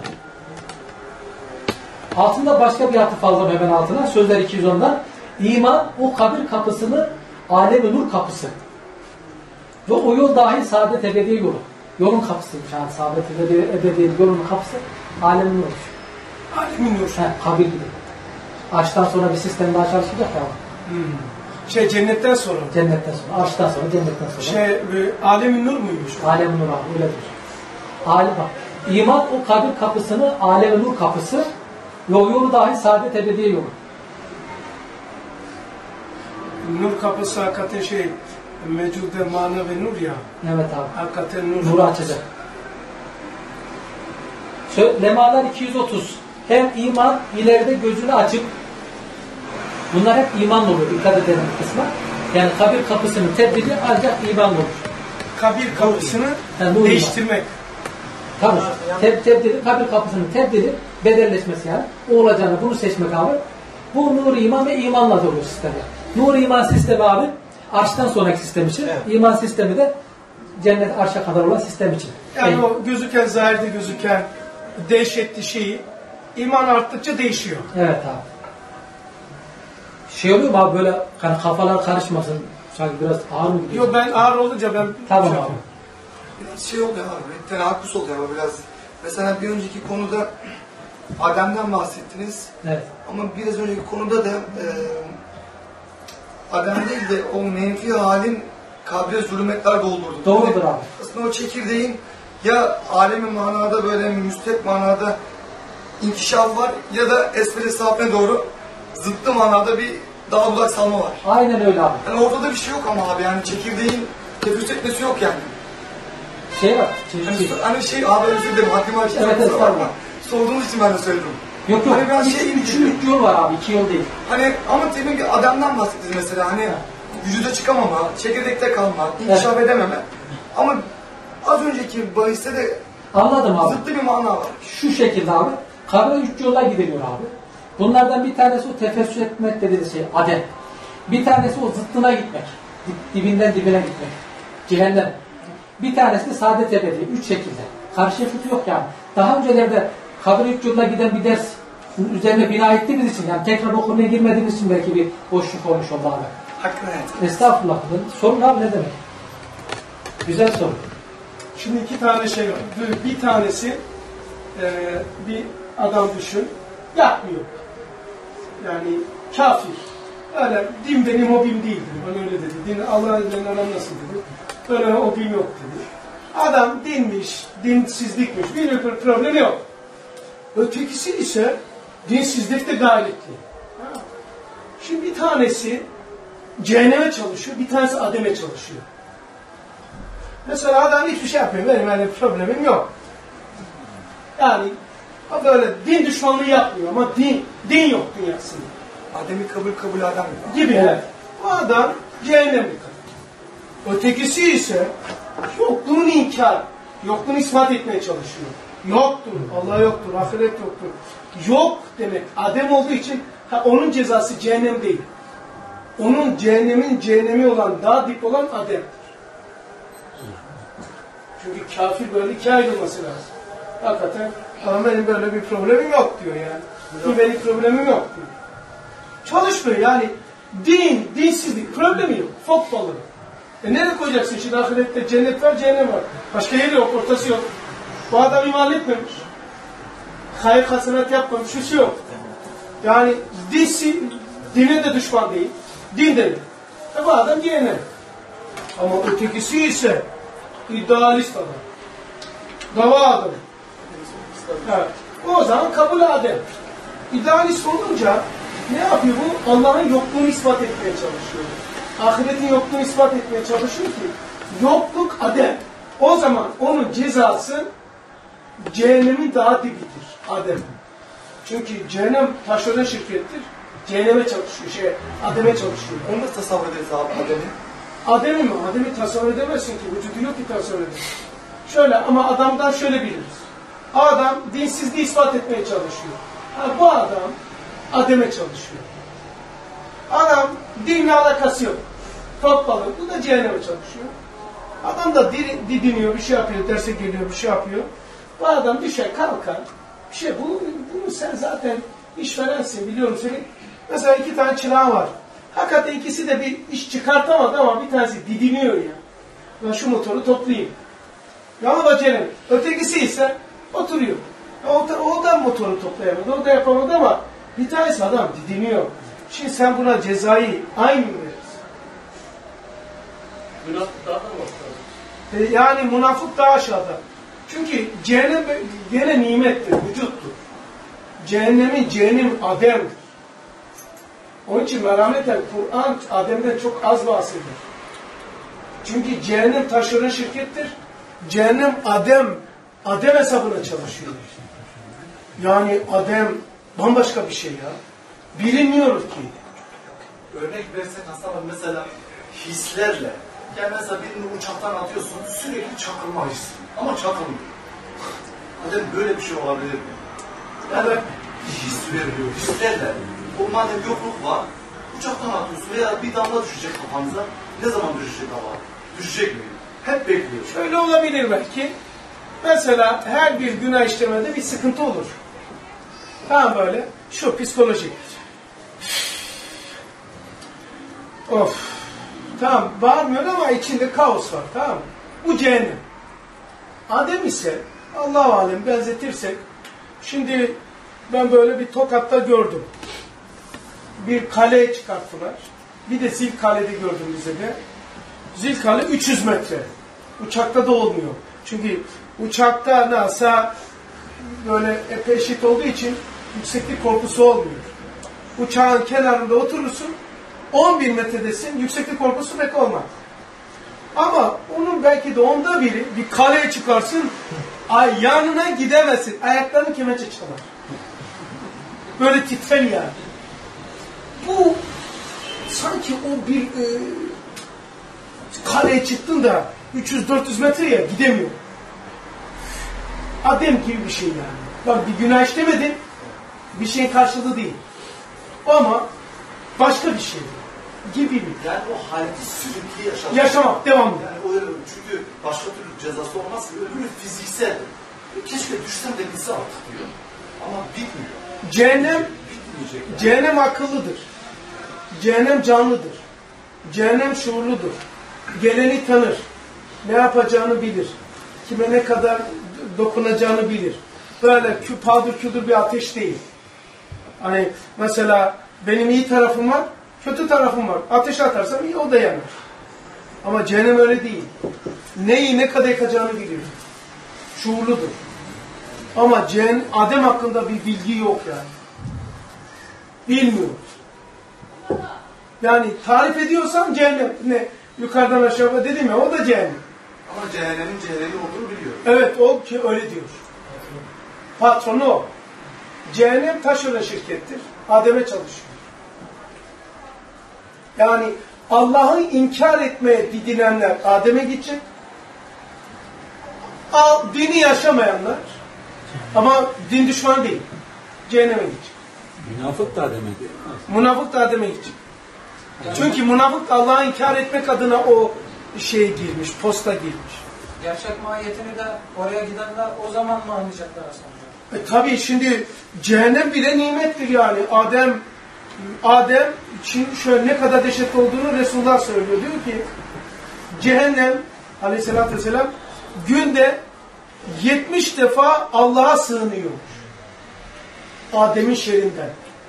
Altında başka bir atıf aldım hemen altına. Sözler iki yüz ondan. İman o kabir kapısını alem-i nur kapısı. Ve o yol dahil saadet ebediye yolu. Yolun kapısıymış. Yani saadet ebediye, ebediye yolun kapısı alem-i nur. Alem-i nur. He, kabir gibi. Açtan sonra bir sistem daha çalışacak ya. Hmm. Şey cennetten sonra. Cennetten sonra. Açtan sonra cennetten sonra. Şey alem-i nur muymuş? Alem-i nur abi öyle diyor. Alem bak. İman o kabir kapısını alem-i nur kapısı ve o yolu dahi saadet ebediye yolu. Nur kapısı hakikaten şey mevcude mana ve nur ya. Evet abi. Hakikaten nur. Nuru açacak. Lemalar iki yüz otuz. Hem iman ileride gözünü açıp bunlar hep imanla oluyor. Dikkat edelim kısma. Yani kabir kapısının tedbiri ancak imanla olur. Kabir kapısını yani değiştirmek. Tabii. Teb tebdili, kabir kapısının tebdili bedelleşmesi yani. O olacağını bunu seçmek abi. Bu nur iman ve imanla da oluyor sistemler. Nur iman sistemi abi arştan sonraki sistem için. Evet. İman sistemi de cennet arşa kadar olan sistem için. Yani evet. O gözüken, zahirde gözüken dehşetli şeyi iman arttıkça değişiyor. Evet abi. Şey oluyor mu abi böyle hani kafalar karışmasın. Sanki biraz ağır mı gidiyor? Yok ben ağır olunca ben... Tamam şey abi. Biraz şey oluyor abi, tenakus oluyor ama biraz. Mesela bir önceki konuda Adem'den bahsettiniz. Evet. Ama biraz önceki konuda da e, Adem değil de o menfi halin kabre zulümetler doldurdu. Doğrudur yani, abi. aslında o çekirdeğin ya alemi manada böyle müstep manada inkişaf var ya da esfel-i safine doğru zıttı manada bir dağ budak salma var. Aynen öyle abi. Yani ortada bir şey yok ama abi yani çekirdeğin tefrüt etmesi yok yani. Şey var. Hani, Şey, hani şey abi özür dilerim hakkım var. Evet estağfurullah. Sorduğunuz için ben de söyledim. Yok yok. Hani ben Üç, şey üç, üç yol var abi. iki yol değil. Hani ama temin bir adamdan bahsettiniz mesela hani vücuda çıkamama, çekirdekte kalma, inkişaf evet. edememe. Ama az önceki bahiste de anladım abi. Zıttı bir mana var. Şu şekilde abi. Kabre üç yolla gidiliyor abi. Bunlardan bir tanesi o tefessüs etmek dediğiniz şey adem. Bir tanesi o zıttına gitmek. Dibinden dibine gitmek. Cehennem. Bir tanesi de saadet ebedi. Üç şekilde. Karşı fıtı yok yani. Daha öncelerde kabre üç yolla giden bir ders üzerine bina ettiğimiz için yani tekrar okumaya girmediğimiz için belki bir boşluk olmuş oldu abi. Hakkını et. Estağfurullah. Sorun abi ne demek? Güzel soru. Şimdi iki tane şey var. Bir tanesi e, bir adam düşün. Yapmıyor. Yani kafir. Öyle din benim hobim değil dedi. Bana öyle dedi. Din Allah'a edilen aram nasıl dedi. Böyle hobim yok dedi. Adam dinmiş, dinsizlikmiş. Bir problem yok. Ötekisi ise dinsizlikte gayretli. Şimdi bir tanesi cehenneme çalışıyor, bir tanesi ademe çalışıyor. Mesela adam hiçbir şey yapmıyor. Benim öyle bir problemim yok. Yani böyle din düşmanlığı yapmıyor ama din, din yok dünyasında. Adem'i kabul kabul adam gibi. Evet. O adam cehennemlik. Ötekisi ise yokluğunu inkar, yokluğunu ispat etmeye çalışıyor. Yoktur, Allah yoktur, ahiret yoktur. Yok demek Adem olduğu için ha, onun cezası cehennem değil. Onun cehennemin cehennemi olan, daha dip olan Adem'dir. Çünkü kafir böyle iki ayrılması lazım. Hakikaten ama benim böyle bir problemim yok diyor yani. Benim problemim yok diyor. Çalışmıyor yani. Din, dinsizlik problemi yok. Fok balığı. E nereye koyacaksın şimdi ahirette? Cennet var, cehennem var. Başka yeri yok, ortası yok. Bu adam iman etmemiş. Hayır hasenat yapmamış, şu yok. Yani dinsi, dine de düşman değil. Din de değil. E bu adam cehennem. Ama ötekisi ise idealist adam. Dava adam. Evet. O zaman kabul adem. İdealist olunca ne yapıyor bu? Allah'ın yokluğunu ispat etmeye çalışıyor. Ahiretin yokluğunu ispat etmeye çalışıyor ki yokluk adem. O zaman onun cezası cehennemin daha dibidir. Adem. Çünkü cehennem taşeron şirkettir. Cehenneme çalışıyor, şey, Adem'e çalışıyor. Onu nasıl tasavvur ederiz abi Adem'i? Adem'i mi? Adem'i tasavvur edemezsin ki. Vücudu yok ki tasavvur edemezsin. Şöyle ama adamdan şöyle biliriz. Adam dinsizliği ispat etmeye çalışıyor. Ha, bu adam Adem'e çalışıyor. Adam dinle alakası yok. Top balığı. Bu da cehenneme çalışıyor. Adam da didiniyor, bir şey yapıyor, derse geliyor, bir şey yapıyor. Bu adam düşer, kalkar. Bir şey, bu, bunu sen zaten işverensin, biliyorum seni. Mesela iki tane çırağı var. Hakikaten ikisi de bir iş çıkartamadı ama bir tanesi didiniyor ya. Ben şu motoru toplayayım. Yanı da cehennem. Ötekisi ise oturuyor. O, o da motoru toplayamadı, o da yapamadı ama bir tanesi adam didiniyor. Şimdi sen buna cezayı aynı mı verirsin? Münafık daha da var. Yani münafık daha aşağıda. Çünkü cehennem gene nimettir, vücuttur. Cehennemin cehennem Adem'dir. Onun için merhameten Kur'an Adem'den çok az bahseder. Çünkü cehennem taşeron şirkettir. Cehennem Adem, Adem hesabına çalışıyor. Yani Adem bambaşka bir şey ya. Bilinmiyor ki. Örnek versek aslında mesela hislerle. Yani mesela birini uçaktan atıyorsun, sürekli çakılma hissi. Ama çakılmıyor. Adem böyle bir şey olabilir mi? Yani Evet. his veriliyor, hislerle. O madem yokluk var, uçaktan atıyorsun veya bir damla düşecek kafanıza. Ne zaman düşecek hava? Düşecek mi? Hep bekliyor. Şöyle olabilir belki. Mesela her bir günah işlemede bir sıkıntı olur. Tamam böyle. Şu psikolojik. Of. Tamam bağırmıyor ama içinde kaos var. Tamam mı? Bu cehennem. Adem ise Allah-u Alem benzetirsek şimdi ben böyle bir Tokat'ta gördüm. Bir kale çıkarttılar. Bir de Zilkale'de gördüm bize de. Zilkale üç yüz metre. Uçakta da olmuyor. Çünkü uçakta NASA böyle epey eşit olduğu için yükseklik korkusu olmuyor. Uçağın kenarında oturursun, on bin metredesin, yükseklik korkusu pek olmaz. Ama onun belki de onda biri bir kaleye çıkarsın, ay yanına gidemezsin. Ayaklarını kemeçe çalar. Böyle titrer yani. Bu sanki o bir e, kaleye çıktın da üç yüz dört yüz metreye gidemiyor. Adem gibi bir şey yani. Bak bir günah işlemedin, bir şeyin karşılığı değil. Ama başka bir şey gibi mi? Yani o haleti sürekli yaşamak. Yaşamak, devamlı. Yani o, çünkü başka türlü cezası olmaz ki. Öbürü fiziksel. Keşke düşsem de gitse artık diyor. Ama bitmiyor. Cehennem, Bitmeyecek yani. cehennem akıllıdır. Cehennem canlıdır. Cehennem şuurludur. Geleni tanır. Ne yapacağını bilir. Kime ne kadar dokunacağını bilir. Böyle paldır küldür bir ateş değil. Hani mesela benim iyi tarafım var, kötü tarafım var. Ateş atarsam iyi, o da yanar. Ama cehennem öyle değil. Neyi ne kadar yakacağını biliyor. Şuurludur. Ama cehennem, Adem hakkında bir bilgi yok yani. Bilmiyor. Yani tarif ediyorsam cehennem. Ne? Yukarıdan aşağıya dedim ya, o da cehennem. Ama cehennemin cehennemi olduğunu biliyor. Evet, o ki öyle diyor. Patronu o. Cehennem taşeron şirkettir. Adem'e çalışıyor. Yani Allah'ı inkar etmeye didinenler Adem'e gidecek. Al, dini yaşamayanlar ama din düşmanı değil. Cehenneme gidecek. Münafık da Adem'e diyor. Münafık da Adem'e gidecek. Çünkü münafık Allah'ı inkar etmek adına o şeye girmiş, posta girmiş. Gerçek mahiyetini de oraya gidenler o zaman mı anlayacaklar aslında? E tabii şimdi cehennem bile nimettir yani. Adem Adem için şöyle ne kadar dehşetli olduğunu Resulullah söylüyor. Diyor ki cehennem aleyhissalatü vesselam günde yetmiş defa Allah'a sığınıyor. Adem'in şerrinden.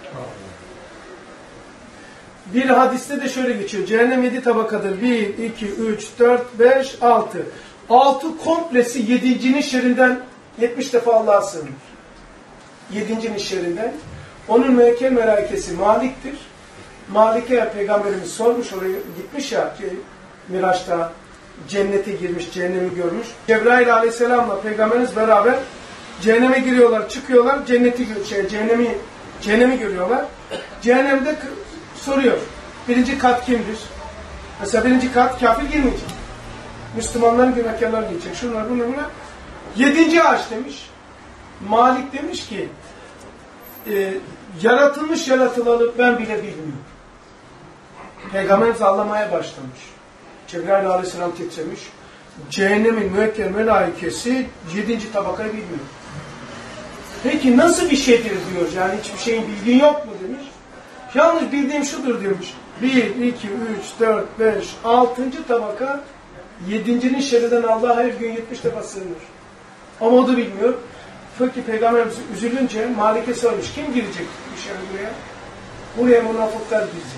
Bir hadiste de şöyle geçiyor. Cehennem yedi tabakadır. Bir, iki, üç, dört, beş, altı. Altı komplesi yedincinin şerrinden yetmiş defa Allah'a sığınır. Yedincinin şerrinden. Onun müekkel melaikesi Malik'tir. Malik'e Peygamberimiz sormuş, oraya gitmiş ya ki Miraç'ta cennete girmiş, cehennemi görmüş. Cebrail aleyhisselamla Peygamberimiz beraber Cehenneme giriyorlar, çıkıyorlar, cenneti şey, cehennemi cehennemi görüyorlar. Cehennemde soruyor. Birinci kat kimdir? Mesela birinci kat kafir girmeyecek. Müslümanların günahkarlar geçecek. Şunlar bunlar bunlar. Yedinci ağaç demiş. Malik demiş ki e, yaratılmış yaratılalı ben bile bilmiyorum. Peygamberimiz ağlamaya başlamış. Cebrail aleyhisselam titremiş. Cehennemin müekkel melaikesi yedinci tabakayı bilmiyor. Peki nasıl bir şeydir diyor. Yani hiçbir şeyin bildiğin yok mu demiş. Yalnız bildiğim şudur diyormuş. Bir, iki, üç, dört, beş, altıncı tabaka yedincinin şerrinden Allah her gün yetmiş defa sığınır. Ama o da bilmiyor. Fakir Peygamberimiz üzülünce Malik'e sormuş. Kim girecek dışarı buraya? Buraya münafıklar girecek.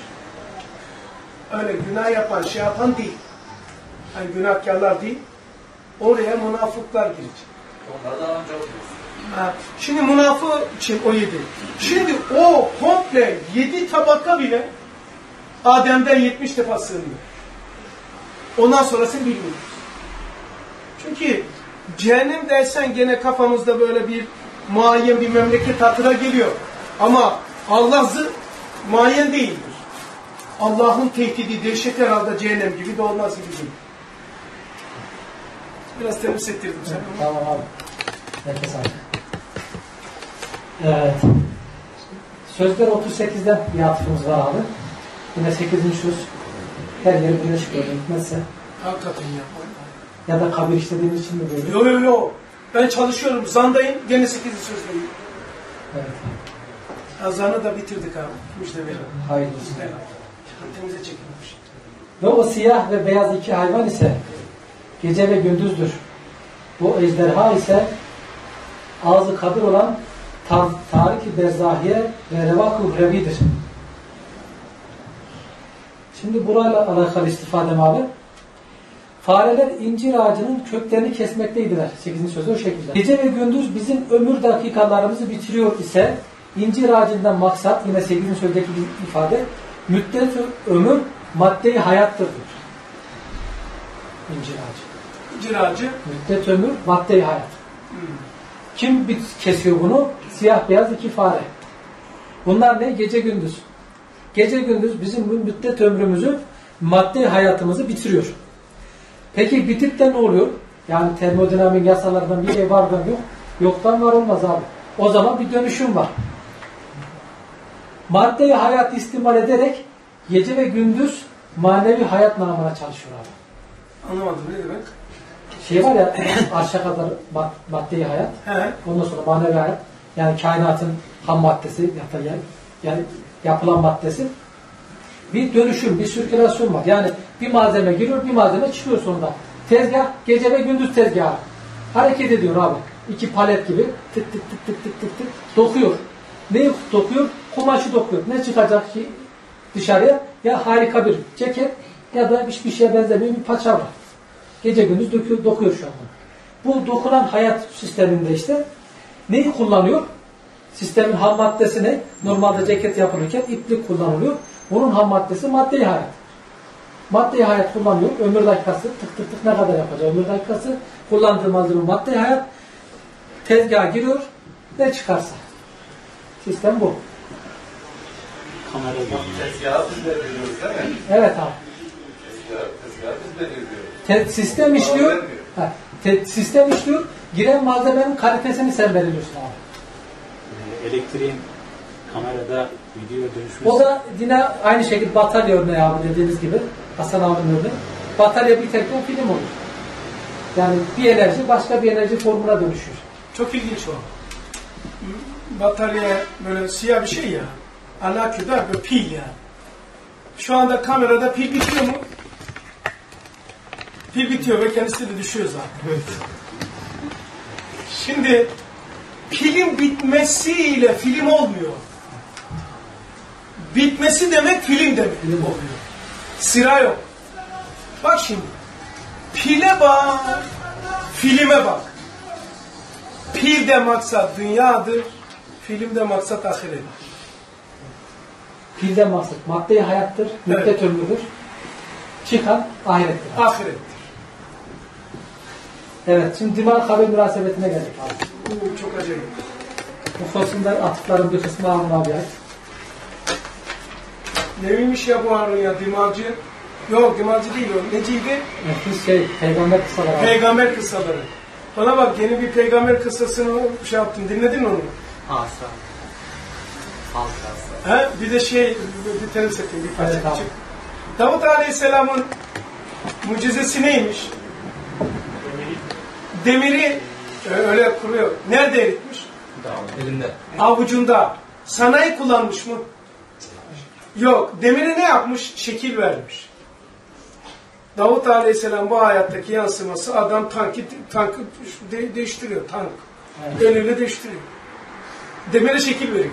Öyle günah yapan, şey yapan değil. Yani günahkarlar değil. Oraya münafıklar girecek. Onlardan önce oluyorsun. Ha, şimdi münafık için o yedi. Şimdi o komple yedi tabaka bile Adem'den yetmiş defa sığınıyor. Ondan sonrasını bilmiyoruz. Çünkü cehennem dersen gene kafamızda böyle bir muayyen bir memleket hatıra geliyor. Ama Allah'ı muayyen değildir. Allah'ın tehdidi, dehşet herhalde cehennem gibi de olmaz gibi değil. Biraz temiz ettirdim sen. Tamam abi. Nefes al. Evet. Sözler otuz sekizden bir atıfımız var abi. Yine sekizinci söz. Her yeri güneş görüyor. Hikmetse. Hakikaten ya. Ya da kabir işlediğimiz için mi böyle? Yok yok yok. Ben çalışıyorum. Zandayım. Gene sekizinci sözdeyim. Evet. Azanı da bitirdik abi. Müjde verin. Hayırlı. Evet. Haddimize çekilmiş. Ve o siyah ve beyaz iki hayvan ise gece ve gündüzdür. Bu ejderha ise ağzı kabir olan tar Tarik-i Berzahiye ve Revak-ı Revi'dir. Şimdi burayla alakalı istifadem abi. Fareler incir ağacının köklerini kesmekteydiler. sekizinci sözü o şekilde. Gece ve gündüz bizim ömür dakikalarımızı bitiriyor ise incir ağacından maksat yine sekizinci sözdeki bir ifade müddet ömür madde-i hayattır diyor. İncir ağacı. İncir ağacı. Müddet ömür madde-i hayat. Hmm. Kim kesiyor bunu? Siyah beyaz iki fare. Bunlar ne? Gece gündüz. Gece gündüz bizim bu müddet ömrümüzü madde hayatımızı bitiriyor. Peki bitip de ne oluyor? Yani termodinamik yasalardan bir şey vardan yok. Yoktan var olmaz abi. O zaman bir dönüşüm var. Maddeyi hayat istimal ederek gece ve gündüz manevi hayat namına çalışıyor abi. Anlamadım ne demek? Şey var ya aşağı kadar maddeyi hayat. He. Ondan sonra manevi hayat. Yani kainatın ham maddesi ya da yani yapılan maddesi. Bir dönüşüm, bir sirkülasyon var. Yani bir malzeme giriyor, bir malzeme çıkıyor sonunda. Tezgah, gece ve gündüz tezgahı. Hareket ediyor abi. İki palet gibi tık tık tık tık tık tık tık dokuyor. Neyi dokuyor? Kumaşı dokuyor. Ne çıkacak ki dışarıya? Ya harika bir ceket ya da hiçbir şeye benzemeyen bir paça var. Gece gündüz dokuyor, dokuyor şu anda. Bu dokunan hayat sisteminde işte neyi kullanıyor? Sistemin ham maddesi ne? Normalde ceket yapılırken iplik kullanılıyor. Bunun ham maddesi madde-i hayat. Madde-i hayat kullanıyor. Ömür dakikası tık tık tık ne kadar yapacak? Ömür dakikası kullandığı malzeme madde-i hayat. Tezgaha giriyor. Ne çıkarsa. Sistem bu. Kamerada. Tezgahı biz belirliyoruz değil mi? Evet abi. Tezgahı, tezgahı biz belirliyoruz. Te sistem işliyor. Ha, te sistem işliyor. Giren malzemenin kalitesini sen belirliyorsun abi. Elektriğin kamerada video dönüşmesi. O da yine aynı şekilde batarya örneği abi dediğiniz gibi. Hasan abinin örneği. Batarya biterken film olur. Yani bir enerji başka bir enerji formuna dönüşüyor. Çok ilginç o. Batarya böyle siyah bir şey ya. Alaküde böyle pil ya. Şu anda kamerada pil bitiyor mu? Pil bitiyor ve kendisi de düşüyor zaten. Evet. Şimdi pilin bitmesiyle film olmuyor. Bitmesi demek film demek film oluyor. Sıra yok. Bak şimdi. Pile bak, filme bak. Pilde maksat dünyadır, filmde maksat ahiret. Pilde maksat madde-i hayattır, müddet evet. ömrüdür. Çıkan ahirettir. Ahirettir. Evet, şimdi dimal kabir münasebetine geldik abi. Bu çok acayip. Bu konuda atıfların bir kısmı Harun abiye ait. Neymiş ya bu Harun ya? Dimacı? Yok, dimacı değil o. Neciydi? Nefis şey, peygamber kısaları. Peygamber kıssaları. Bana bak, yeni bir peygamber kıssasını şey yaptın. Dinledin mi onu? Asa. Halka. He? Bir de şey, bir tenis ettim. Bir parça Evet, küçük. Davut Aleyhisselam'ın mucizesi neymiş? Demiri e, öyle kuruyor. Nerede eritmiş? Elinde. Avucunda. Sanayi kullanmış mı? Yok. Demiri ne yapmış? Şekil vermiş. Davut Aleyhisselam bu hayattaki yansıması, adam tankı, tankı de, değiştiriyor. Tank. Evet. Eliyle değiştiriyor. Demire şekil veriyor.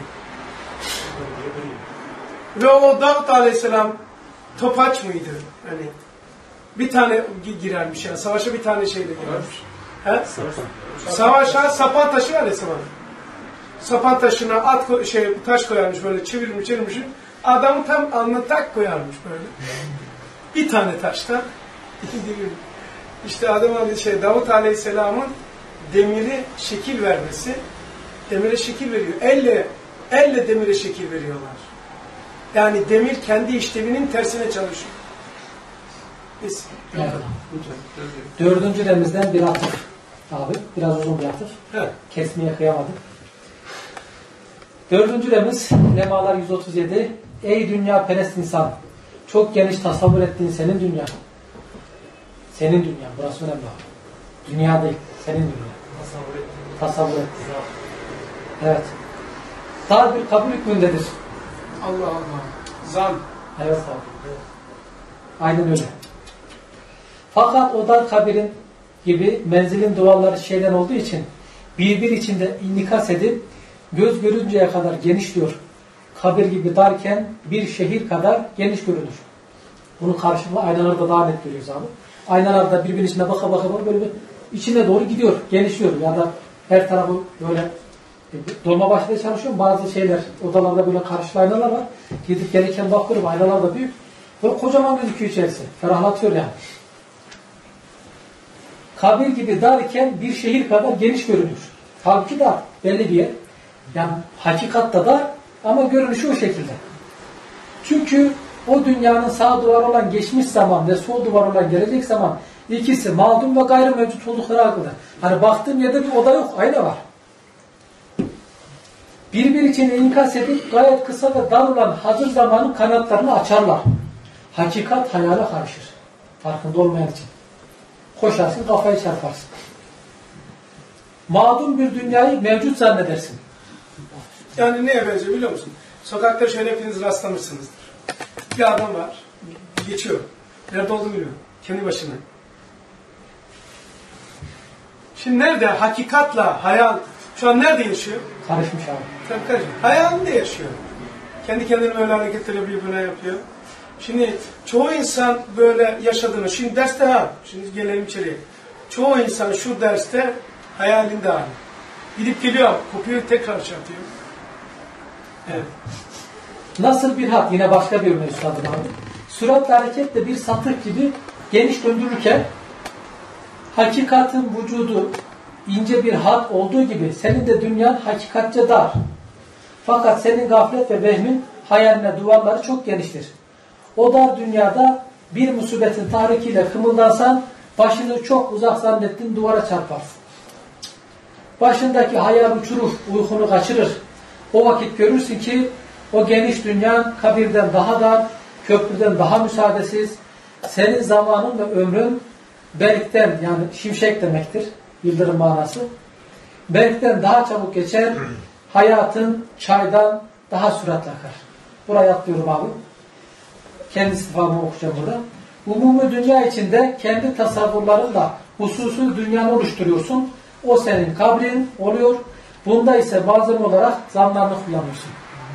Ve o Davut Aleyhisselam topaç mıydı? Hani bir tane girermiş yani. Savaşa bir tane şeyle girermiş. He? Savaşa sapan taşı var ya sapan. Sapan taşına at ko şey taş koyarmış böyle çevirmiş çevirmiş. Adamı tam alnına tak koyarmış böyle. Bir tane taştan işte adam şey Davut Aleyhisselam'ın demiri şekil vermesi, demire şekil veriyor. Elle elle demire şekil veriyorlar. Yani demir kendi işlevinin tersine çalışıyor. Biz. Evet. Dördüncü remizden bir atıf. Abi biraz uzun bir atıf. Evet. Kesmeye kıyamadık. Dördüncü remiz Lemalar yüz otuz yedi. Ey dünya perest insan. Çok geniş tasavvur ettiğin senin dünya. Senin dünya. Burası önemli. Dünya değil. Senin dünya. Tasavvur ettiğin. Tasavvur ettiğin. Evet. Dar bir kabul hükmündedir. Allah Allah. Zan. Evet abi. Aynen öyle. Fakat o dar kabirin gibi menzilin duvarları şeyden olduğu için birbir içinde inikas edip göz görünceye kadar genişliyor. Kabir gibi darken bir şehir kadar geniş görünür. Bunun karşılığı aynalarda daha net görüyoruz abi. Aynalarda birbirinin içine baka baka baka böyle bir içine doğru gidiyor, genişliyor. Ya da her tarafı böyle dolma başında çalışıyorum. Bazı şeyler, odalarda böyle karşılı aynalar var. Gidip gelirken bakıyorum, aynalar da büyük. Böyle kocaman gözüküyor içerisi. Ferahlatıyor yani. Kabir gibi darken bir şehir kadar geniş görünüyor. Halbuki dar, belli bir yer. Yani hakikatta dar ama görünüşü o şekilde. Çünkü o dünyanın sağ duvarı olan geçmiş zaman ve sol duvarı olan gelecek zaman ikisi mağdum ve gayrı mevcut oldukları hakkında. Hani baktığım yerde bir oda yok, ayna var. Birbiri içine inkas edip gayet kısa ve dar olan hazır zamanın kanatlarını açarlar. Hakikat hayale karışır. Farkında olmayan için. Koşarsın, kafayı çarparsın. Mağdum bir dünyayı mevcut zannedersin. Yani neye benziyor biliyor musun? Sokakta şöyle hepiniz rastlamışsınızdır. Bir adam var, geçiyor. Nerede olduğunu bilmiyorum. Kendi başına. Şimdi nerede? Hakikatla hayal. Şu an nerede yaşıyor? Karışmış abi. Tabii karışmış. Hayalinde yaşıyor. Kendi kendine böyle hareketleri birbirine yapıyor. Şimdi çoğu insan böyle yaşadığını, şimdi derste ha, şimdi gelelim içeriye. Çoğu insan şu derste hayalinde hali. Gidip geliyor, kopuyor tekrar şey atıyor. Evet. Nasıl bir hat? Yine başka bir örneği üstadım abi. Süratli hareketle bir satır gibi geniş döndürürken hakikatin vücudu ince bir hat olduğu gibi senin de dünyan hakikatçe dar. Fakat senin gaflet ve vehmin hayaline duvarları çok geniştir. O dar dünyada bir musibetin tahrikiyle kımıldansan başını çok uzak zannettiğin duvara çarparsın. Başındaki hayal uçurur, uykunu kaçırır. O vakit görürsün ki o geniş dünya kabirden daha dar, köprüden daha müsaadesiz. Senin zamanın ve ömrün berkten, yani şimşek demektir, yıldırım manası. Berkten daha çabuk geçer, hayatın çaydan daha süratle akar. Buraya atlıyorum abi. Kendi istifamı okuyacağım burada. Umumi dünya içinde kendi tasavvurlarınla hususi dünyanı oluşturuyorsun. O senin kabrin oluyor. Bunda ise malzeme olarak zanlarını kullanıyorsun.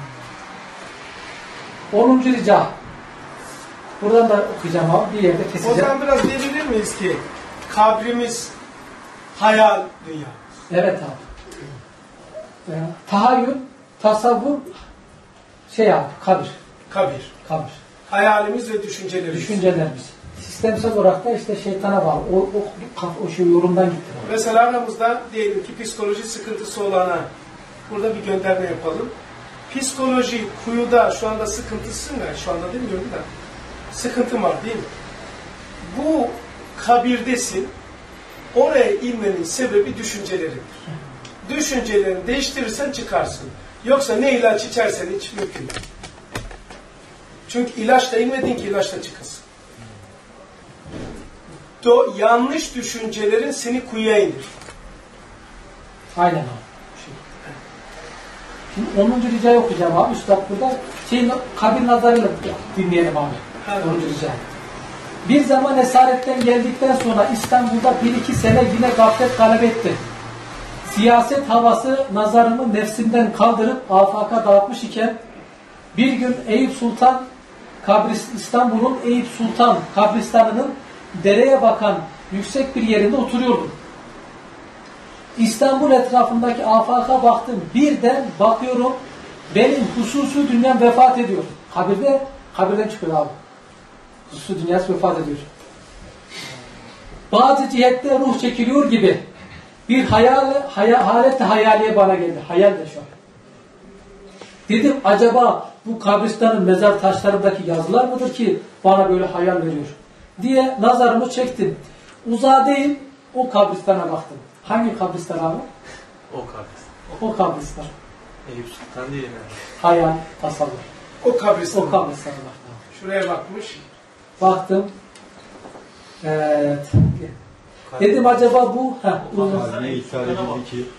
onuncu rica. Buradan da okuyacağım abi. Bir yerde keseceğim. O zaman biraz diyebilir miyiz ki kabrimiz hayal dünya? Evet abi. Yani, tahayyül, tasavvur, şey abi, kabir. Kabir. Kabir. Hayalimiz ve düşüncelerimiz. Düşüncelerimiz. sistemsel olarak da işte şeytana bağlı. O, o, o şey yorumdan gitti. Mesela aramızda diyelim ki psikoloji sıkıntısı olana burada bir gönderme yapalım. Psikoloji kuyuda şu anda sıkıntısın ya, şu anda demiyorum da sıkıntı var değil mi? Bu kabirdesin. Oraya inmenin sebebi düşünceleridir. Düşüncelerini değiştirirsen çıkarsın. Yoksa ne ilaç içersen hiç mümkün değil. Çünkü ilaçla inmedin ki ilaçla çıkasın. Do, yanlış düşüncelerin seni kuyuya indir. Aynen abi. Şimdi onuncu ricayı okuyacağım abi. Üstad burada şeyin, kabir nazarıyla dinleyelim abi. onuncu ricayı. Bir zaman esaretten geldikten sonra İstanbul'da bir iki sene yine gaflet talep etti. Siyaset havası nazarımı nefsimden kaldırıp afaka dağıtmış iken bir gün Eyüp Sultan Kabrist, İstanbul'un Eyüp Sultan kabristanının dereye bakan yüksek bir yerinde oturuyordum. İstanbul etrafındaki afaka baktım. Birden bakıyorum benim hususi dünyam vefat ediyor. Kabirde, kabirden çıkıyor abi. Hususi dünyası vefat ediyor. Bazı cihette ruh çekiliyor gibi bir hayal, hayal, halet hayaliye bana geldi. Hayal de şu an. Dedim acaba bu kabristanın mezar taşlarındaki yazılar mıdır ki bana böyle hayal veriyor diye nazarımı çektim. Uzağa değil o kabristana baktım. Hangi kabristan abi? O kabristan. O kabristan. Eyüp Sultan değil mi? Hayal, tasavvur. O kabristan. O kabristana baktım. Şuraya bakmış. Baktım. Evet. Dedim acaba bu... Heh, uzun. Ne ithal edildi ki?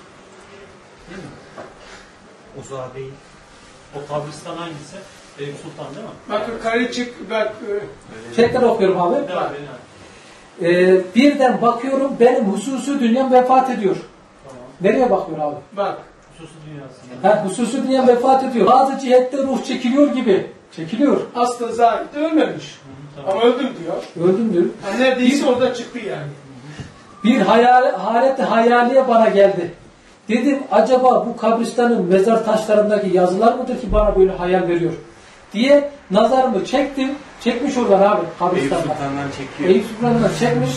Uzağa değil. O kabristan hangisi? Eyüp Sultan değil mi? Bak yukarı çık. Bak. Tekrar okuyorum abi. Devam edin abi. Ee, birden bakıyorum benim hususi dünyam vefat ediyor. Tamam. Nereye bakıyor abi? Bak. Hususi dünyasında. Ha, hususi dünyam vefat ediyor. Bazı cihette ruh çekiliyor gibi. Çekiliyor. Aslında Zahid de ölmemiş. Tamam. Ama öldüm diyor. Öldüm diyor. Yani neredeyse orada çıktı yani. Bir hayal, halet hayaliye bana geldi. Dedim acaba bu kabristanın mezar taşlarındaki yazılar mıdır ki bana böyle hayal veriyor diye nazarımı çektim. Çekmiş oradan abi kabristandan. Eyüp Sultan'dan çekiyor. Eyüp Sultan'dan çekmiş.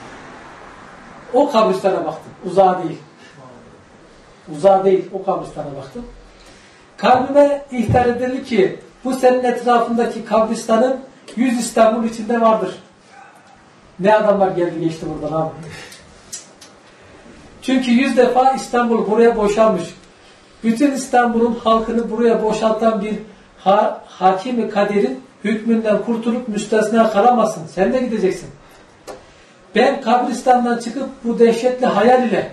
O kabristana baktım. Uzağa değil. Uzağa değil. O kabristana baktım. Kalbime ihtar edildi ki bu senin etrafındaki kabristanın yüz İstanbul içinde vardır. Ne adamlar geldi geçti buradan abi. Çünkü yüz defa İstanbul buraya boşalmış. Bütün İstanbul'un halkını buraya boşaltan bir ha hakim-i kaderin hükmünden kurtulup müstesna kalamazsın. Sen de gideceksin. Ben kabristandan çıkıp bu dehşetli hayal ile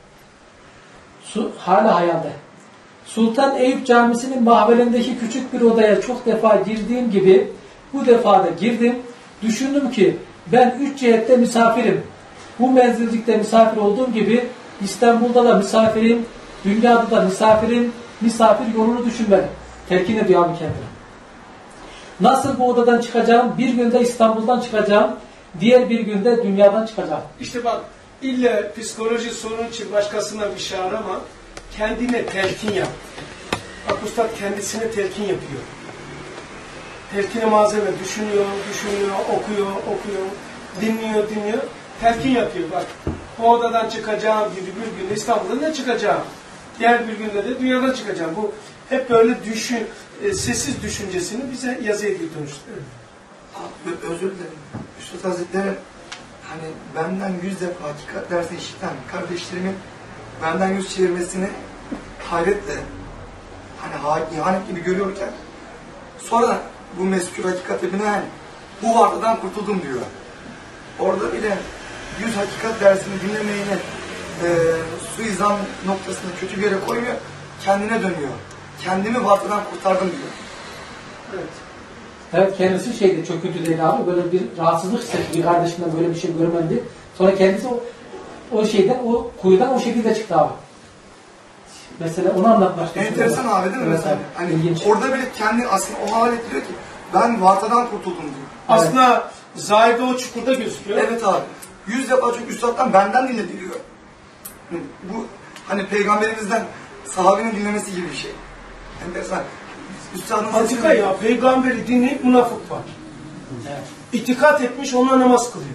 su, hala hayalde Sultan Eyüp Camisi'nin mahvelindeki küçük bir odaya çok defa girdiğim gibi bu defa da girdim. Düşündüm ki ben üç cihette misafirim. Bu menzilcikte misafir olduğum gibi İstanbul'da da misafirim, dünyada da misafirim, misafir yolunu düşünmedim. Telkin ediyor abi kendine. Nasıl bu odadan çıkacağım? Bir günde İstanbul'dan çıkacağım. Diğer bir günde dünyadan çıkacağım. İşte bak illa psikoloji sorun için başkasına bir şey arama. Kendine telkin yap. Bak Üstad kendisine telkin yapıyor. Telkine malzeme düşünüyor, düşünüyor, okuyor, okuyor, dinliyor, dinliyor. Telkin yapıyor bak. O odadan çıkacağım gibi bir günde İstanbul'dan da çıkacağım. Diğer bir günde de dünyadan çıkacağım. Bu hep böyle düşün, e, sessiz düşüncesini bize yazıya dönüştürüyor. Abi, özür dilerim. Üstad Hazretleri hani benden yüz defa hakikat dersi işiten kardeşlerimin benden yüz çevirmesini hayretle hani ihanet gibi görüyorken sonra bu meskûr hakikate binaen bu varlıktan kurtuldum diyor. Orada bile yüz hakikat dersini dinlemeyene e, suizan noktasını kötü bir yere koymuyor, kendine dönüyor. Kendimi varlıktan kurtardım diyor. Evet. Evet kendisi şeydi çok kötü değil abi. Böyle bir rahatsızlık hissetti. Bir kardeşinden böyle bir şey görmendi. Sonra kendisi o, o şeyden, o kuyudan o şekilde çıktı abi. Mesela onu anlatmak istiyorum. Enteresan abi değil mi Evet, mesela? Hani ilginç. orada bile kendi aslında o hal ettiriyor ki ben vartadan kurtuldum diyor. Aslında Zahide o çukurda gözüküyor. Evet abi. Yüz defa çünkü üstaddan benden dinle diyor. Bu hani peygamberimizden sahabenin dinlemesi gibi bir şey. Enteresan. Üstadın Patika ya, peygamberi dinleyip münafık var. Evet. İtikat etmiş, onunla namaz kılıyor.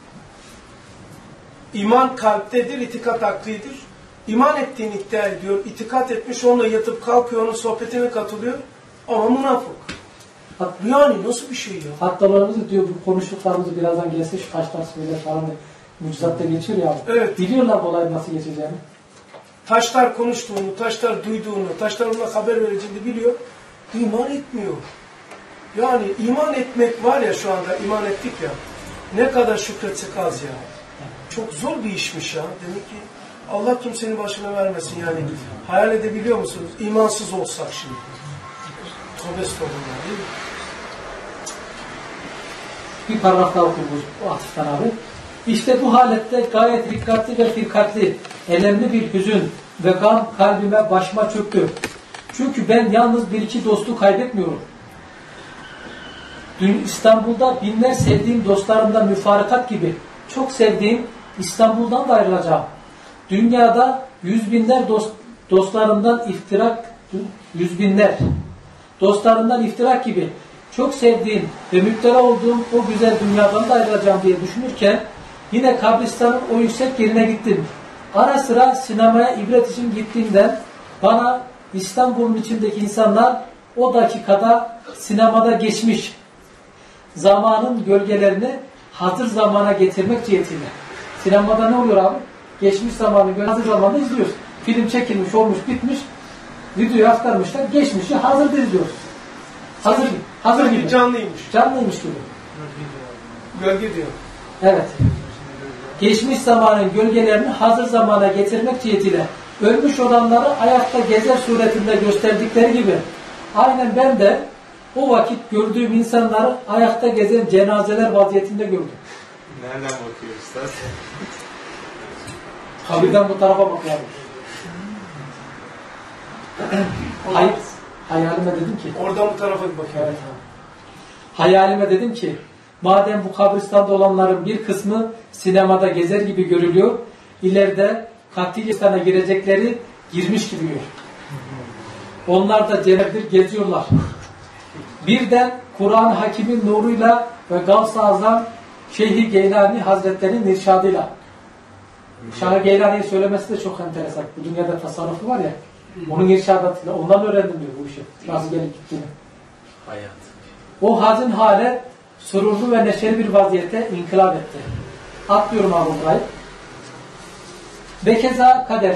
İman kalptedir, itikat aklidir. İman ettiğini iddia ediyor, itikat etmiş, onunla yatıp kalkıyor, onun sohbetine katılıyor ama münafık. Yani nasıl bir şey ya? Hattalarımızı diyor, bu konuştuklarımızı birazdan gelse şu taşlar söyler falan da mucizatta geçiyor ya. Evet. Biliyorlar bu olay nasıl geçeceğini. Taşlar konuştuğunu, taşlar duyduğunu, taşlar ona haber vereceğini biliyor. İman etmiyor. Yani iman etmek var ya, şu anda iman ettik ya. Ne kadar şükretsek az ya. Çok zor bir işmiş ya. Demek ki Allah kimsenin başına vermesin yani. Hayal edebiliyor musunuz? İmansız olsak şimdi. Tövbe estağfurullah, değil mi? Bir paragraf daha okuyayım bu atıftan abi. İşte bu halette gayet dikkatli ve firkatli, elemli bir hüzün ve gam kalbime, başıma çöktü. Çünkü ben yalnız bir iki dostu kaybetmiyorum. Dün İstanbul'da binler sevdiğim dostlarımdan müfarikat gibi çok sevdiğim İstanbul'dan da ayrılacağım. Dünyada yüz binler dost, dostlarımdan iftirak, yüz binler dostlarımdan iftirak gibi çok sevdiğim ve müptela olduğum o güzel dünyadan da ayrılacağım diye düşünürken yine kabristanın o yüksek yerine gittim. Ara sıra sinemaya ibret için gittiğimden bana İstanbul'un içindeki insanlar o dakikada sinemada geçmiş zamanın gölgelerini hazır zamana getirmek cihetiyle. Sinemada ne oluyor abi? Geçmiş zamanı hazır zamanda izliyoruz. Film çekilmiş, olmuş, bitmiş. Videoyu aktarmışlar. Geçmişi hazırda izliyoruz. Hazır, hazır gibi. Canlıymış. Canlıymış gibi. Gölge diyor. Evet. Geçmiş zamanın gölgelerini hazır zamana getirmek cihetiyle ölmüş olanları ayakta gezer suretinde gösterdikleri gibi aynen ben de o vakit gördüğüm insanları ayakta gezen cenazeler vaziyetinde gördüm. Nereden bakıyoruz Üstad? Kabirden bu tarafa bakıyorum. Hayır. Hayalime dedim ki. Oradan bu tarafa bir bakıyor. Evet abi. Hayalime dedim ki madem bu kabristanda olanların bir kısmı sinemada gezer gibi görülüyor, ileride katilistana girecekleri girmiş gibi gör. Onlar da cennedir, geziyorlar. Birden Kur'an-ı Hakim'in nuruyla ve Gavs-ı Azam Şeyh-i Geylani Hazretleri'nin irşadıyla. Şah-ı Geylani'yi söylemesi de çok enteresan. Bu dünyada tasarrufu var ya, onun irşadatıyla, ondan öğrendim diyor bu işi. Nasıl gelip gittiğini. Hayat. O hazin hale sururlu ve neşeli bir vaziyete inkılap etti. Atlıyorum abi burayı. Ve keza kader.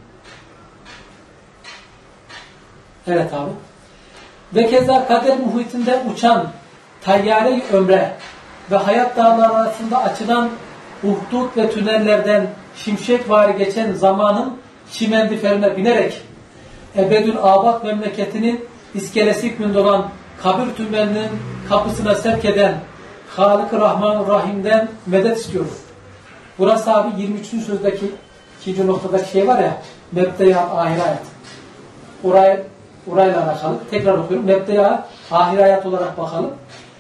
Evet abi. Ve keza kader muhitinde uçan tayyare-i ömre ve hayat dağları arasında açılan uhdud ve tünellerden şimşekvari geçen zamanın çimendiferine binerek ebedül abad memleketinin iskelesi hükmünde olan kabir tünelinin kapısına sevk eden Halik-i Rahman Rahim'den medet istiyorum. Burası abi yirmi üçüncü sözdeki ikinci noktadaki şey var ya, mebde-i ahir hayat. Orayı, orayla alakalı. Tekrar okuyorum. Mebde-i ahir hayat olarak bakalım.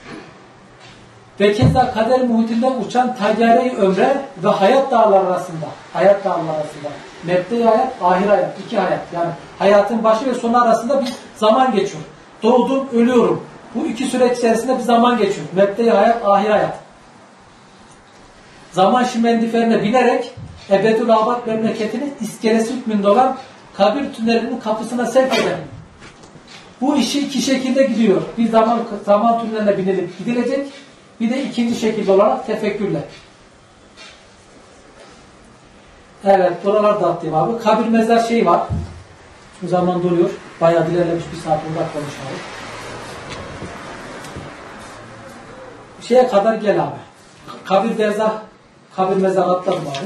Ve keza kader muhitinden uçan tayyare-i ömre ve hayat dağları arasında, hayat dağları arasında, mebde-i hayat, ahir hayat, iki hayat. Yani hayatın başı ve sonu arasında bir zaman geçiyor. Doğdum, ölüyorum. Bu iki süreç içerisinde bir zaman geçiyor. Mebde-i hayat, ahir hayat. Zaman şimendiferine binerek ebedül abad memleketinin iskelesi hükmünde olan kabir tünelinin kapısına sevk eder. Bu işi iki şekilde gidiyor. Bir zaman zaman tüneline binilip gidilecek. Bir de ikinci şekilde olarak tefekkürle. Evet, buralar da atlayayım abi. Kabir mezar şeyi var. Şu zaman doluyor. Bayağı ilerlemiş, bir saat burada konuşalım. Şeye kadar gel abi. Kabir mezar, kabir mezar atladım abi.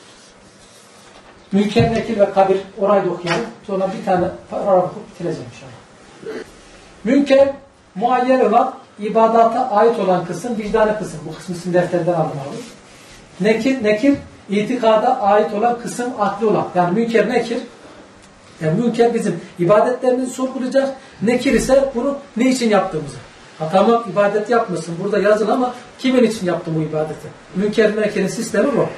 Münker, Nekir ve kabir, orayı da okuyalım. Sonra bir tane paragraf okup bitireceğim inşallah. Münker, muayyen olan, ibadata ait olan kısım, vicdanı kısım. Bu kısmı sizin defterinden aldım abi. Nekir, nekir, itikada ait olan kısım, akli olan. Yani münker, nekir. Yani münker bizim ibadetlerimizi sorgulayacak. Nekir ise bunu ne için yaptığımızı. Ha tamam, ibadet yapmasın. Burada yazılı ama kimin için yaptım bu ibadeti? Münker, nekirin sistemi bu.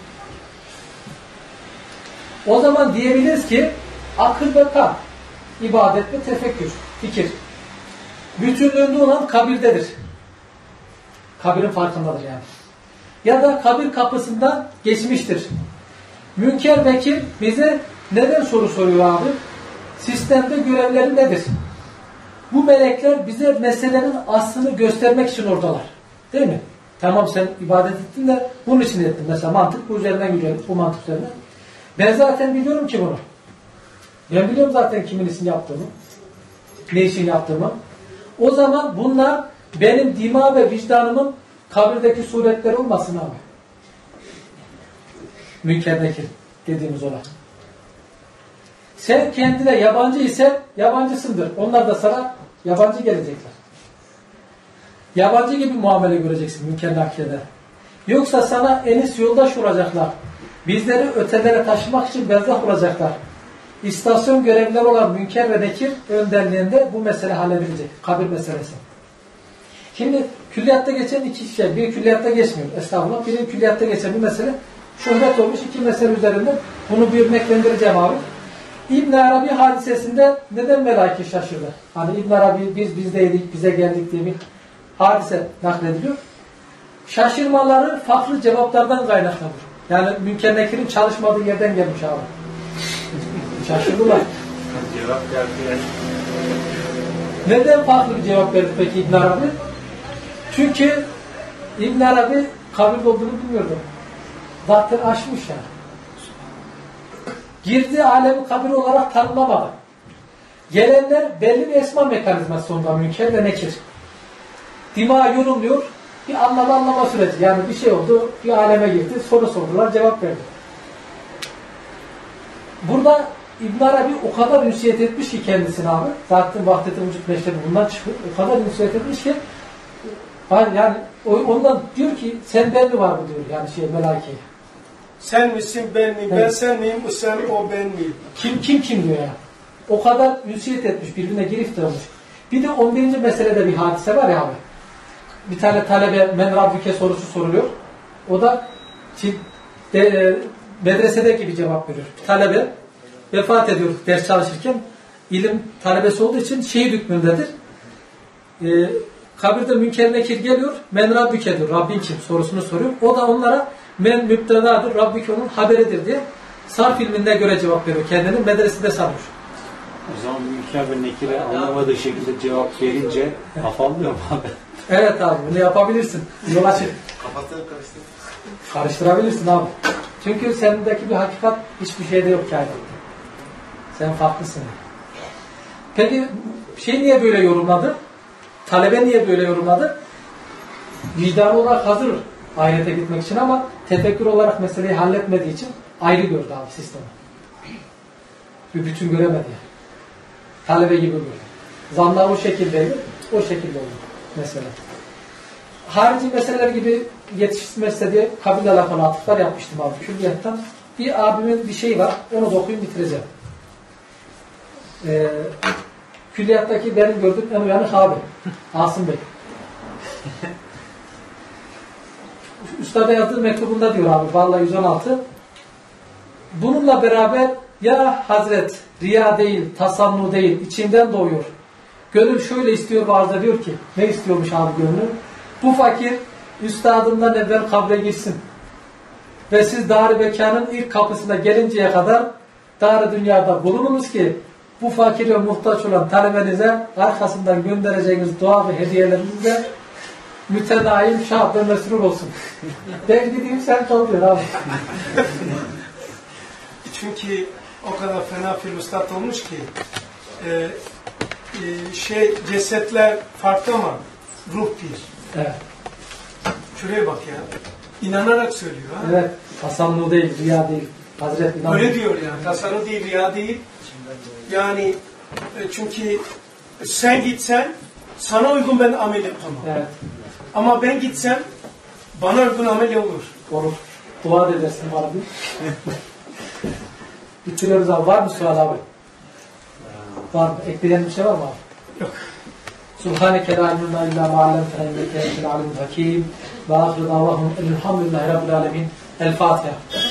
O zaman diyebiliriz ki akıl ve kalp, ibadet ve tefekkür, fikir bütünlüğünde olan kabirdedir. Kabirin farkındadır yani. Ya da kabir kapısından geçmiştir. Münker Nekir bize neden soru soruyor abi? Sistemde görevleri nedir? Bu melekler bize meselenin aslını göstermek için oradalar. Değil mi? Tamam sen ibadet ettin de bunun için ettin. Mesela mantık bu üzerinden yürüyelim. Bu mantık üzerinden. Ben zaten biliyorum ki bunu. Ben biliyorum zaten kimin için yaptığımı. Ne için yaptığımı. O zaman bunlar benim dima ve vicdanımın kabirdeki suretleri olmasın abi. Münker Nekir dediğimiz olay. Sen kendine yabancı ise yabancısındır. Onlar da sana yabancı gelecekler. Yabancı gibi muamele göreceksin Münker Nekir'de. Yoksa sana enis yoldaş olacaklar. Bizleri ötelere taşımak için berzah olacaklar. İstasyon görevlileri olan Münker ve Nekir önderliğinde bu mesele halledilecek. Kabir meselesi. Şimdi külliyatta geçen iki şey. Bir külliyatta geçmiyor. Estağfurullah. Biri külliyatta geçen bir mesele. Şöhret olmuş iki mesele üzerinde. Bunu bir örneklendireceğim abi. İbn Arabi hadisesinde neden melaike şaşırdı? Hani İbn Arabi biz bizdeydik, bize geldik diye bir hadise naklediliyor. Şaşırmaları farklı cevaplardan kaynaklanır. Yani Münker Nekir'in çalışmadığı yerden gelmiş abi. Şaşırdılar. Cevap geldi. Neden farklı bir cevap verdi peki İbn Arabi? Çünkü İbn Arabi kabirde olduğunu bilmiyordu. Zaten aşmış yani. Girdiği alemi kabir olarak tanımlamadı. Gelenler belli bir esma mekanizması sonunda Münker ve Nekir. Dima yorumluyor, bir anlama anlama süreci. Yani bir şey oldu, bir aleme girdi, soru sordular, cevap verdi. Burada İbn Arabi o kadar ünsiyet etmiş ki kendisine abi. Zaten Vahdet-i Vücut Meşrebi bundan çıkıyor. O kadar ünsiyet etmiş ki yani ondan diyor ki sen ben mi var mı diyor yani şey melaikeye. Sen misin ben miyim? Evet. Ben sen miyim? O sen o ben miyim? Kim kim kim diyor ya. O kadar ünsiyet etmiş, birbirine girift olmuş. Bir de on birinci meselede bir hadise var ya abi. Bir tane talebe men rabbike sorusu soruluyor. O da de, e, medresedeki bir cevap veriyor. Bir talebe vefat ediyor ders çalışırken. İlim talebesi olduğu için şehit hükmündedir. E, kabirde Münker Nekir geliyor. Men rabbike diyor. Rabbin kim? Sorusunu soruyor. O da onlara men müptedadır. Rabbike onun haberidir diye sarf ilmine göre cevap veriyor. Kendini medresede sarmış. O zaman Münker ve Nekir'e anlamadığı şekilde cevap verince afallıyor mu abi? Evet abi bunu yapabilirsin. Yol açık. Kapatır karıştır. Karıştırabilirsin abi. Çünkü sendeki bir hakikat hiçbir şeyde yok kainatta. Sen farklısın. Peki şey niye böyle yorumladı? Talebe niye böyle yorumladı? Vicdan olarak hazır ahirete gitmek için ama tefekkür olarak meseleyi halletmediği için ayrı gördü abi sistemi. Bir bütün göremedi yani. Talebe gibi gördü. Zanlar o şekildeydi, o şekilde oldu mesela. Harici meseleler gibi yetiştirmezse diye kabirle alakalı atıflar yapmıştım abi külliyattan. Bir abimin bir şeyi var, onu da okuyup bitireceğim. Ee, külliyattaki benim gördüğüm en uyanık abi, Asım Bey. Üstada yazdığı mektubunda diyor abi, vallahi yüz on altı. Bununla beraber ya Hazret, riya değil, tasannu değil, içinden doğuyor. Gönül şöyle istiyor bazıları diyor ki, ne istiyormuş abi gönlü? Bu fakir üstadından evvel kabre girsin. Ve siz Dar-ı Bekâ'nın ilk kapısına gelinceye kadar Dar-ı Dünya'da bulununuz ki bu fakir ve muhtaç olan talebenize arkasından göndereceğiniz dua ve hediyelerinizle mütenaim, şah ve mesrur olsun. Ben gideyim sen kal diyor abi. Çünkü o kadar fena filostat olmuş ki e, e, şey cesetler farklı ama ruh bir. Evet. Şuraya bak ya. İnanarak söylüyor. Ha? Evet. Tasannu değil, riya değil. Hazreti İmam. Öyle diyor yani. Tasannu değil, riya değil. Yani e, çünkü sen gitsen sana uygun ben amel yapamam. Evet. Ama ben gitsem bana uygun amel olur. Olur. Dua edersin var bir. Bitiriyoruz abi. Var mı sual abi? Var mı? Ekleyen bir şey var mı abi? Yok. Subhaneke la ilme illa ma allamtena inneke entel alimul hakim. Ve ahire davahum elhamdülillahi rabbil alemin. El Fatiha.